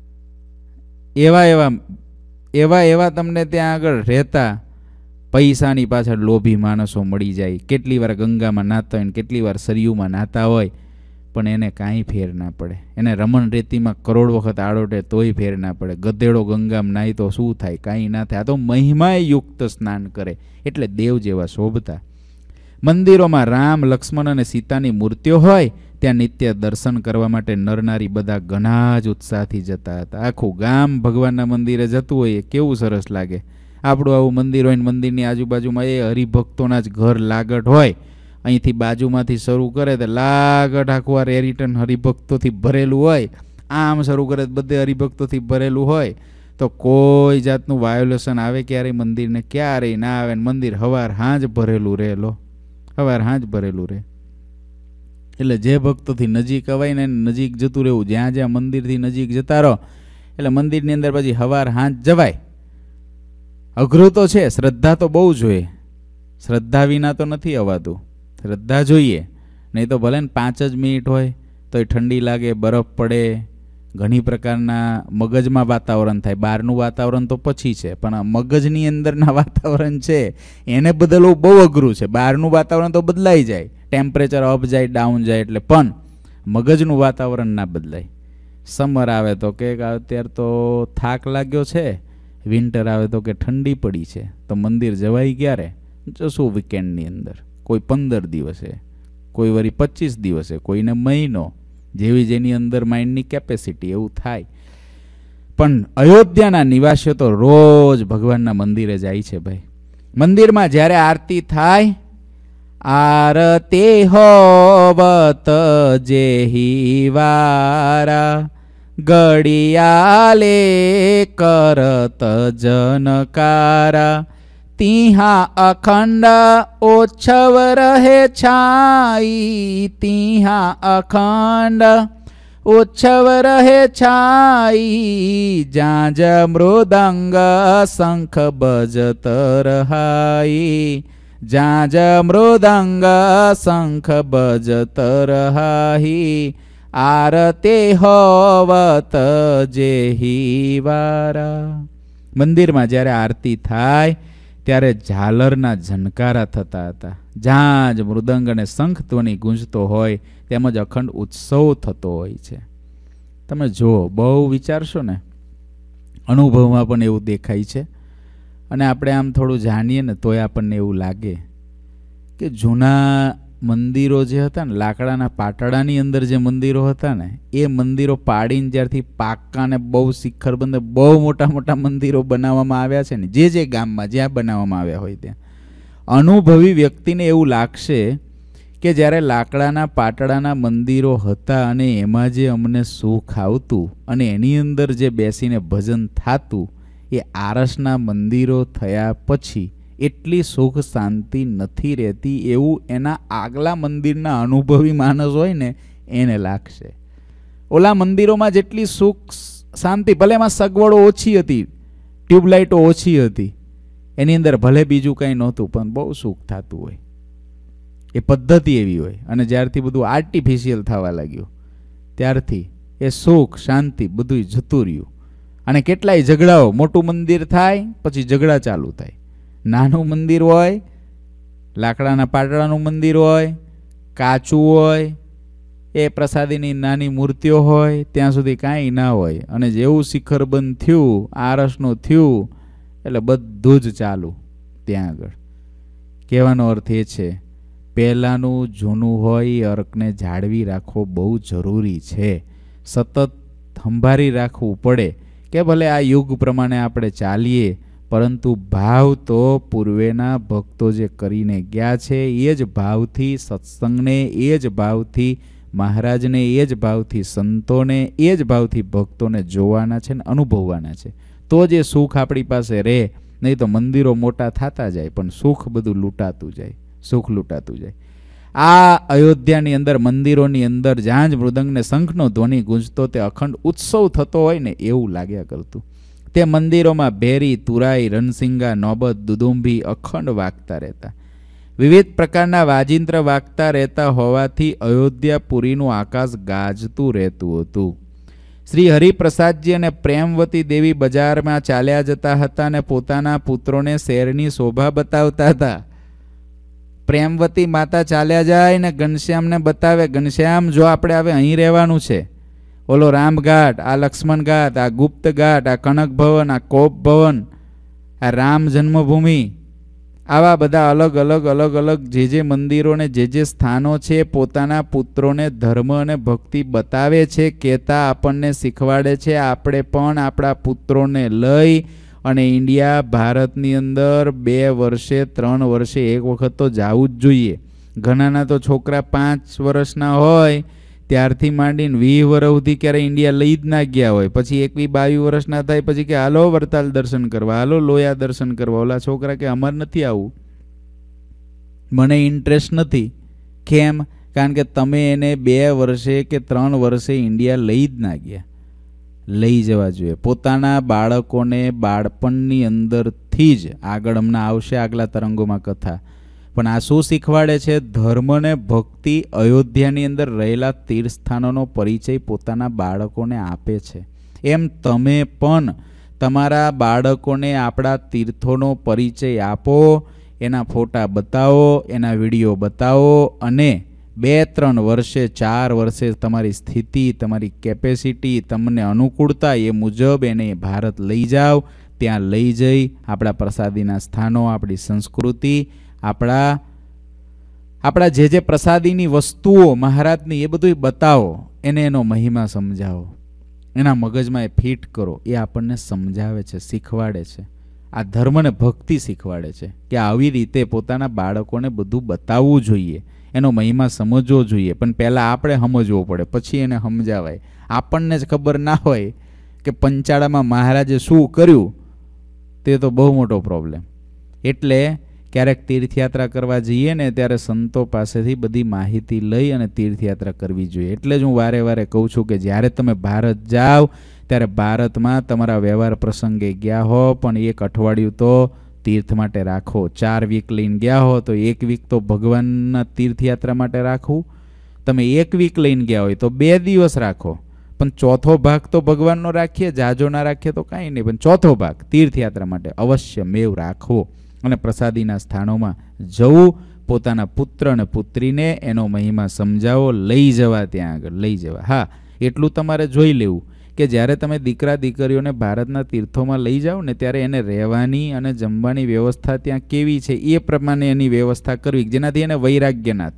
એવા તમને ત્યાં આગળ રહેતા પૈસાની પાછળ લોભી માણસો મળી જાય. કેટલી વાર ગંગામાં નાતા હોય ને કેટલી વાર સરયુમાં નાતા હોય, પણ એને કાંઈ ફેર ના પડે. એને રમણ રેતીમાં કરોડ વખત આડોટે તોય ફેર ના પડે. ગધેડો ગંગામાં નાય તો શું થાય? કાંઈ ના થાય. આ તો મહિમાએ યુક્ત સ્નાન કરે એટલે દેવ જેવા શોભતા. મંદિરોમાં રામ, લક્ષ્મણ અને સીતાની મૂર્તિઓ હોય ત્યાં નિત્ય દર્શન કરવા માટે નરનારી બધા ઘણા જ ઉત્સાહથી જતા હતા. આખું ગામ ભગવાનના મંદિરે જતું હોય, કેવું સરસ લાગે. આપણું આવું મંદિર હોય ને મંદિરની આજુબાજુમાં એ હરિભક્તોના જ ઘર લાગટ હોય. અહીંથી બાજુમાંથી શરૂ કરે તો લાગટ આખું આ રેરિટન હરિભક્તોથી ભરેલું હોય. આમ શરૂ કરે તો બધે હરિભક્તોથી ભરેલું હોય. તો કોઈ જાતનું વાયોલેશન આવે ક્યારેય મંદિરને? ક્યારેય ના આવે. મંદિર હવાર હાંજ ભરેલું રહે. હવાર હાંજ ભરેલું રહે. એટલે જે ભક્તોથી નજીક અવાય ને નજીક જતું રહેવું. જ્યાં જ્યાં મંદિરથી નજીક જતા રહો એટલે મંદિરની અંદર પછી હવાર હાંજ જવાય. અઘરું તો છે, શ્રદ્ધા તો બહુ જોઈએ. શ્રદ્ધા વિના તો નથી અવાતું. શ્રદ્ધા જોઈએ, નહીં તો ભલે ને 5 જ મિનિટ હોય તોય ઠંડી લાગે, બરફ પડે, ઘણી પ્રકારના મગજમાં વાતાવરણ થાય. બહારનું વાતાવરણ તો પછી છે, પણ મગજની અંદરના વાતાવરણ છે એને બદલવું બહુ અઘરું છે. બહારનું વાતાવરણ તો બદલાઈ જાય, ટેમ્પરેચર અપ જાય, ડાઉન જાય, એટલે પણ મગજનું વાતાવરણ ના બદલાય. સમર આવે તો કે અત્યારે તો થાક લાગ્યો છે, વિન્ટર આવે તો કે ઠંડી પડી છે. તો મંદિર જવાય ક્યારે? જશું વીકેન્ડની અંદર. કોઈ 15 દિવસે, કોઈ વળી 25 દિવસે, કોઈને મહિનો, જેવી જેની અંદર માઇન્ડની કેપેસિટી એવું થાય. પણ અયોધ્યાના નિવાસીઓ તો રોજ ભગવાનના મંદિરે જાય છે ભાઈ. મંદિરમાં જ્યારે આરતી થાય, આરતી હોવત જેહી વારા, ઘડિયાલે કરત જનકારા, તિહા અખંડ ઓછવ રહે છાઈ, તિહા અખંડ ઓછવ રહે છાઈ, જાજ મૃદંગ શંખ બજત રહાઈ, જાજ મૃદંગ શંખ બજત રહાઈ, આરતે હોવત જેહી વારા. મંદિરમાં જ્યારે આરતી થાય ત્યારે ઝાલરના ઝનકારા થતા હતા. ઝાંઝ, મૃદંગ અને શંખ ધ્વનિ ગુંજતો હોય તેમજ અખંડ ઉત્સવ થતો હોય છે. તમે જુઓ, બહુ વિચારશો ને, અનુભવમાં પણ એવું દેખાય છે. અને આપણે આમ થોડું જાણીએ ને તોય આપણને એવું લાગે કે જૂના મંદિરો જે હતા ને, લાકડાના પાટડાની અંદર જે મંદિરો હતા ને, એ મંદિરો પાડીને જ્યારથી પાક્કા ને બહુ શિખરબંધ બહુ મોટા મોટા મંદિરો બનાવવામાં આવ્યા છે ને, જે ગામમાં જ્યાં બનાવવામાં આવ્યા હોય ત્યાં, અનુભવી વ્યક્તિને એવું લાગશે કે જ્યારે લાકડાના પાટડાના મંદિરો હતા અને એમાં જે અમને સુખ આવતું અને એની અંદર જે બેસીને ભજન થાતું, એ આરસના મંદિરો થયા પછી એટલી સુખ શાંતિ નથી રહેતી એવું એના આગલા મંદિરના અનુભવી માણસ હોય ને એને લાગશે. ઓલા મંદિરોમાં જેટલી સુખ શાંતિ, ભલે એમાં સગવડો ઓછી હતી, ટ્યુબલાઇટો ઓછી હતી, એની અંદર ભલે બીજું કંઈ નહોતું, પણ બહુ સુખ થતું હોય. એ પદ્ધતિ એવી હોય. અને જ્યારથી બધું આર્ટિફિશિયલ થવા લાગ્યું ત્યારથી એ સુખ શાંતિ બધું જતું રહ્યું. અને કેટલાય ઝઘડાઓ, મોટું મંદિર થાય પછી ઝઘડા ચાલુ થાય. નાનું મંદિર હોય, લાકડાના પાટડાનું મંદિર હોય, કાચું હોય, એ પ્રસાદીની નાની મૂર્તિઓ હોય, ત્યાં સુધી કાંઈ ના હોય. અને જેવું શિખરબંધ થયું, આરસનું થયું, એટલે બધું જ ચાલુ ત્યાં આગળ. કહેવાનો અર્થ એ છે, પહેલાંનું જૂનું હોય એ અર્કને જાળવી રાખવો બહુ જરૂરી છે. સતત સંભાળી રાખવું પડે કે ભલે આ યુગ પ્રમાણે આપણે ચાલીએ, પરંતુ ભાવ તો પૂર્વેના ભક્તો જે કરીને ગયા છે એ જ ભાવથી સત્સંગને, એ જ ભાવથી મહારાજને, એ જ ભાવથી સંતોને, એ જ ભાવથી ભક્તોને જોવાના છે ને અનુભવવાના છે. તો જે સુખ આપણી પાસે રહે. નહીં તો મંદિરો મોટા થતા જાય પણ સુખ બધું લૂંટાતું જાય, સુખ લૂંટાતું જાય. આ અયોધ્યાની અંદર મંદિરોની અંદર ઝાંઝ મૃદંગ ને શંખનો ધ્વનિ ગુંજતો, તે અખંડ ઉત્સવ થતો હોય ને એવું લાગ્યા કરતું. તે મંદિરોમાં ભેરી, તુરાઈ, રણસિંગા, નોબત, દુદુંભી અખંડ વાગતા રહેતા. વિવિધ પ્રકારના વાજિંત્ર વાગતા રહેતા હોવાથી અયોધ્યાપુરીનું આકાશ ગાજતું રહેતું હતું. શ્રી હરિપ્રસાદજી અને પ્રેમવતી દેવી બજારમાં ચાલ્યા જતા હતા અને પોતાના પુત્રોને શેરની શોભા બતાવતા હતા. પ્રેમવતી માતા ચાલ્યા જાય ને ઘનશ્યામને બતાવે, ઘનશ્યામ જો આપણે હવે અહીં રહેવાનું છે, ઓલો રામઘાટ, આ લક્ષ્મણ ઘાટ, આ ગુપ્ત ઘાટ, આ કનક ભવન, આ કોપ ભવન, આ રામ જન્મભૂમિ, આવા બધા અલગ અલગ અલગ અલગ જે મંદિરોને જે સ્થાનો છે, પોતાના પુત્રોને ધર્મ અને ભક્તિ બતાવે છે, કહેતા આપણને શીખવાડે છે. આપણે પણ આપણા પુત્રોને લઈ અને ઇન્ડિયા, ભારતની અંદર 2 વર્ષે 3 વર્ષે એક વખત તો જવું જ જોઈએ. ઘણાના તો છોકરા 5 વર્ષના હોય ત્યારથી માંડીને 20 વર્ષ સુધી ક્યારે ઇન્ડિયા લઈ જ ના ગયા હોય. પછી 21-22 વર્ષના થાય પછી કે હાલો વરતાલ દર્શન કરવા, હાલો લોયા દર્શન કરવા. ઓલા છોકરા કે અમારે નથી આવું, મને ઇન્ટરેસ્ટ નથી. કેમ? કારણ કે તમે એને 2 વર્ષે કે 3 વર્ષે ઇન્ડિયા લઈ જ ના ગયા. લઈ જવા જોઈએ. પોતાના બાળકોને બાળપણની અંદરથી જ, આગળ હમણાં આવશે આગલા તરંગોમાં કથા, પણ આ શું શીખવાડે છે? ધર્મ ને ભક્તિ અયોધ્યાની અંદર રહેલા તીર્થસ્થાનોનો પરિચય પોતાના બાળકોને આપે છે. એમ તમે પણ તમારા બાળકોને આપણા તીર્થોનો પરિચય આપો, એના ફોટા બતાવો, એના વિડીયો બતાવો, અને 2-3 વર્ષે 4 વર્ષે તમારી સ્થિતિ, તમારી કેપેસિટી, તમને અનુકૂળતા એ મુજબ એને ભારત લઈ જાઓ. ત્યાં લઈ જઈ આપણા પ્રસાદીના સ્થાનો, આપણી સંસ્કૃતિ, આપણા જે પ્રસાદીની વસ્તુઓ મહારાજની એ બધું બતાવો, એને એનો મહિમા સમજાવો, એના મગજમાં એ ફિટ કરો. એ આપણને સમજાવે છે, શીખવાડે છે. આ ધર્મને ભક્તિ શીખવાડે છે કે આવી રીતે પોતાના બાળકોને બધું બતાવવું જોઈએ, એનો મહિમા સમજવો જોઈએ. પણ પહેલાં આપણે સમજવો પડે, પછી એને સમજાવાય. આપણને જ ખબર ના હોય કે પંચાળામાં મહારાજે શું કર્યું, તે તો બહુ મોટો પ્રોબ્લેમ. એટલે ક્યારેક તીર્થયાત્રા કરવા જઈએ ને ત્યારે સંતો પાસેથી બધી માહિતી લઈ અને તીર્થયાત્રા કરવી જોઈએ. એટલે જ હું વારે વારે કહું છું કે જ્યારે તમે ભારત જાઓ ત્યારે ભારતમાં તમારા વ્યવહાર પ્રસંગે ગયા હો પણ 1 અઠવાડિયું તો તીર્થ માટે રાખો. 4 વીક લઈને ગયા હો તો 1 વીક તો ભગવાનના તીર્થયાત્રા માટે રાખવું. તમે 1 વીક લઈને ગયા હોય તો 2 દિવસ રાખો, પણ ચોથો ભાગ તો ભગવાનનો રાખીએ, જાજો ના રાખીએ તો કાંઈ નહીં, પણ ચોથો ભાગ તીર્થયાત્રા માટે અવશ્ય મેવ રાખવો. અને પ્રસાદીના સ્થાનોમાં જવું, પોતાના પુત્ર અને પુત્રીને એનો મહિમા સમજાવો, લઈ જવા, ત્યાં આગળ લઈ જવા. હા, એટલું તમારે જોઈ લેવું કે જ્યારે તમે દીકરા દીકરીઓને ભારતના તીર્થોમાં લઈ જાઓ ને ત્યારે એને રહેવાની અને જમવાની વ્યવસ્થા ત્યાં કેવી છે એ પ્રમાણે એની વ્યવસ્થા કરવી, જેનાથી એને વૈરાગ્ય ના થાય.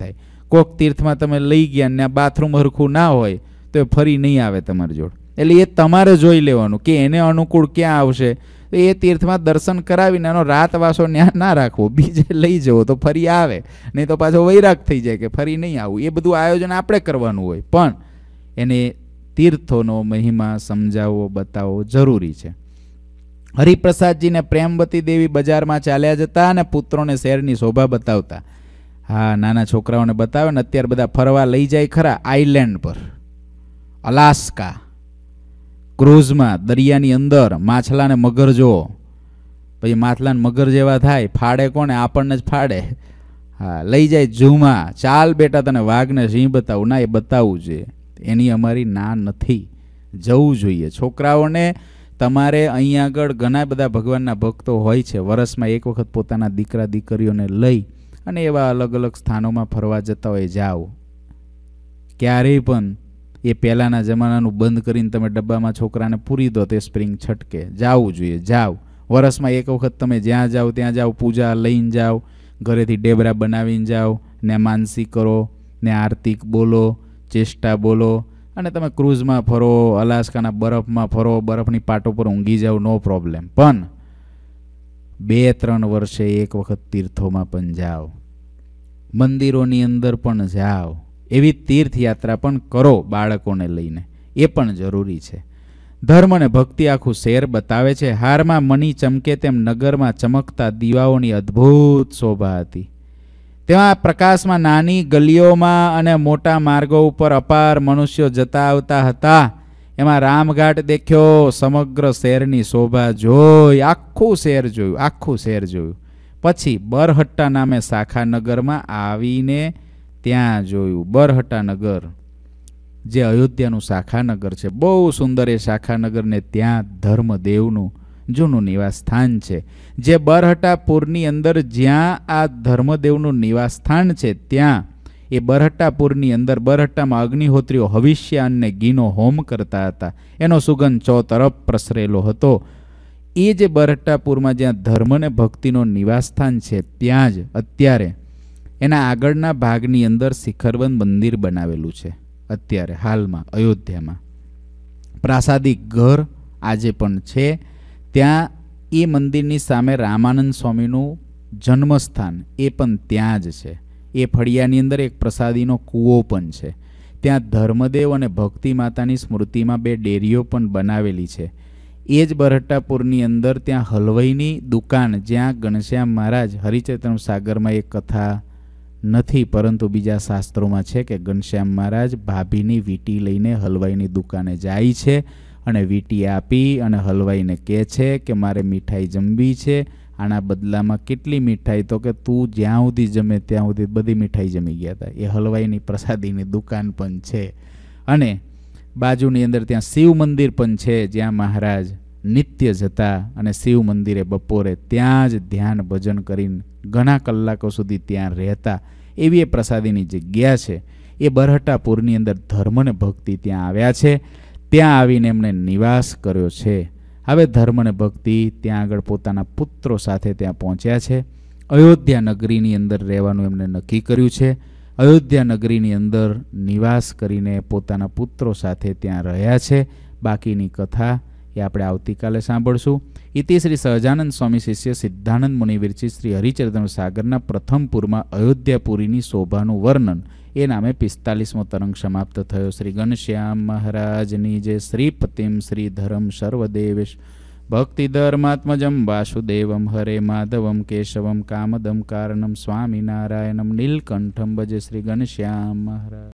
કોક તીર્થમાં તમે લઈ ગયા ને બાથરૂમ હરખું ના હોય તો એ ફરી નહીં આવે તમારી જોડે. એટલે એ તમારે જોઈ લેવાનું કે એને અનુકૂળ ક્યાં આવશે. તો એ તીર્થમાં દર્શન કરાવીને એનો રાતવાસો ના રાખવો, બીજે લઈ જવો તો ફરી આવે, નહીં તો પાછો વૈરાગ થઈ જાય કે ફરી નહીં આવું. એ બધું આયોજન આપણે કરવાનું હોય, પણ એને તીર્થોનો મહિમા સમજાવવો, બતાવવો જરૂરી છે. હરિપ્રસાદજીને પ્રેમવતી દેવી બજારમાં ચાલ્યા જતા અને પુત્રોને શહેરની શોભા બતાવતા. હા, નાના છોકરાઓને બતાવે ને અત્યારે બધા ફરવા લઈ જાય ખરા આઈલેન્ડ પર, અલાસ્કા ક્રૂઝમાં, દરિયાની અંદર માછલાને મગર જુઓ, પછી માછલાને મગર જેવા થાય, ફાડે કોને? આપણને જ ફાડે. હા, લઈ જાય ઝૂમાં, ચાલ બેટા તને વાઘને સિંહ બતાવું. ના, એ બતાવવું જોઈએ, એની અમારી ના નથી, જવું જોઈએ. છોકરાઓને તમારે અહીંયા આગળ ઘણા બધા ભગવાનના ભક્તો હોય છે, વર્ષમાં એક વખત પોતાના દીકરા દીકરીઓને લઈ અને એવા અલગ અલગ સ્થાનોમાં ફરવા જતા હોય, જાઓ. ક્યારેય પણ એ પહેલાંના જમાનાનું બંધ કરીને તમે ડબ્બામાં છોકરાને પૂરી દો તો સ્પ્રિંગ છટકે. જાવું જોઈએ, જાઓ. વર્ષમાં એક વખત તમે જ્યાં જાઓ ત્યાં જાઓ, પૂજા લઈને જાઓ, ઘરેથી ડેબરા બનાવીને જાઓ, ને માનસી કરો, ને આરતી બોલો, ચેષ્ટા બોલો, અને તમે ક્રૂઝમાં ફરો, અલાસ્કાના બરફમાં ફરો, બરફની પાટો પર ઊંઘી જાઓ, નો પ્રોબ્લેમ. પણ 2-3 વર્ષે એક વખત તીર્થોમાં પણ જાઓ, મંદિરોની અંદર પણ જાઓ, એવી તીર્થયાત્રા પણ કરો બાળકોને લઈને, એ પણ જરૂરી છે. ધર્મ અને ભક્તિ આખું શહેર બતાવે છે. હારમાં મણી ચમકે તેમ નગરમાં ચમકતા દીવાઓની અદ્ભુત શોભા હતી. તેમાં પ્રકાશમાં નાની ગલીઓમાં અને મોટા માર્ગો ઉપર અપાર મનુષ્યો જતા આવતા હતા. એમાં રામઘાટ દેખ્યો, સમગ્ર શહેરની શોભા જોઈ, આખું શહેર જોયું, આખું શહેર જોયું. પછી બરહટ્ટા નામે શાખાનગરમાં આવીને ત્યાં જોયું. બરહટ્ટા નગર જે અયોધ્યાનું શાખાનગર છે, બહુ સુંદર એ શાખાનગરને ત્યાં ધર્મદેવનું જૂનું નિવાસ સ્થાન છે. જે બરહટ્ટાપુરની અંદર જ્યાં આ ધર્મદેવનું નિવાસ સ્થાન છે, ત્યાં એ બરહટ્ટાપુરની અંદર બરહટ્ટામાં અગ્નિહોત્રીઓ હવિષ્ય અને ઘીનો હોમ કરતા હતા. એનો સુગંધ ચોતરફ પ્રસરેલો હતો. એ જે બરહટ્ટાપુરમાં જ્યાં ધર્મ અને ભક્તિનો નિવાસ સ્થાન છે, ત્યાં જ અત્યારે એના આગળના ભાગની અંદર શિખરબંધ મંદિર બનાવેલું છે. અત્યારે હાલમાં અયોધ્યામાં પ્રાસાદિક ઘર આજે પણ છે. ત્યાં એ મંદિરની સામે રામાનંદ સ્વામીનું જન્મસ્થાન એ પણ ત્યાં જ છે. એ ફળિયાની અંદર એક પ્રસાદીનો કૂવો પણ છે. ત્યાં ધર્મદેવ અને ભક્તિ માતાની સ્મૃતિમાં 2 ડેરીઓ પણ બનાવેલી છે. એ જ બરહટ્ટાપુરની અંદર ત્યાં હલવાઈની દુકાન, જ્યાં ઘનશ્યામ મહારાજ હરિચરિત્ર સાગરમાં એક કથા નથી, પરંતુ બીજા શાસ્ત્રોમાં છે કે ઘનશ્યામ મહારાજ ભાભીની વીંટી લઈને હલવાઈની દુકાને જાય છે અને વીંટી આપી અને હલવાઈને કહે છે કે મારે મીઠાઈ જમવી છે, આના બદલામાં કેટલી મીઠાઈ? તો કે તું જ્યાં સુધી જમે ત્યાં સુધી બધી મીઠાઈ જમી ગયા હતા. એ હલવાઈની પ્રસાદીની દુકાન પણ છે. અને બાજુની અંદર ત્યાં શિવ મંદિર પણ છે, જ્યાં મહારાજ નિત્ય જતા અને શિવ મંદિરે બપોરે ત્યાં જ ધ્યાન ભજન કરીને ઘણા કલાકો સુધી ત્યાં રહેતા. એવી એ પ્રસાદીની જગ્યા છે. એ બરહટ્ટાપુરની અંદર ધર્મ અને ભક્તિ ત્યાં આવ્યા છે. ત્યાં આવીને એમણે નિવાસ કર્યો છે. હવે ધર્મ અને ભક્તિ ત્યાં આગળ પોતાના પુત્રો સાથે ત્યાં પહોંચ્યા છે. અયોધ્યા નગરીની અંદર રહેવાનું એમણે નક્કી કર્યું છે. અયોધ્યા નગરીની અંદર નિવાસ કરીને પોતાના પુત્રો સાથે ત્યાં રહ્યા છે. બાકીની કથા એ આપણે આવતીકાલે સાંભળશું. ઇતિ શ્રી સહજાનંદ સ્વામી શિષ્ય સિદ્ધાનંદ મુનિ વિરચિત શ્રી હરિચરિત્ર સાગરના પ્રથમ પૂરમાં અયોધ્યાપુરીની શોભાનું વર્ણન એ નામે 45મો તરંગ સમાપ્ત થયો. શ્રી ઘનશ્યામ મહારાજની જય. શ્રીપતિમ શ્રીધરમ સર્વદેવેશ ભક્તિધર્માત્મજમ વાસુદેવમ હરે માધવમ કેશવમ કામદમ કારણમ સ્વામિનારાયણમ નીલકંઠમ ભજે. શ્રી ઘનશ્યામ મહારાજ.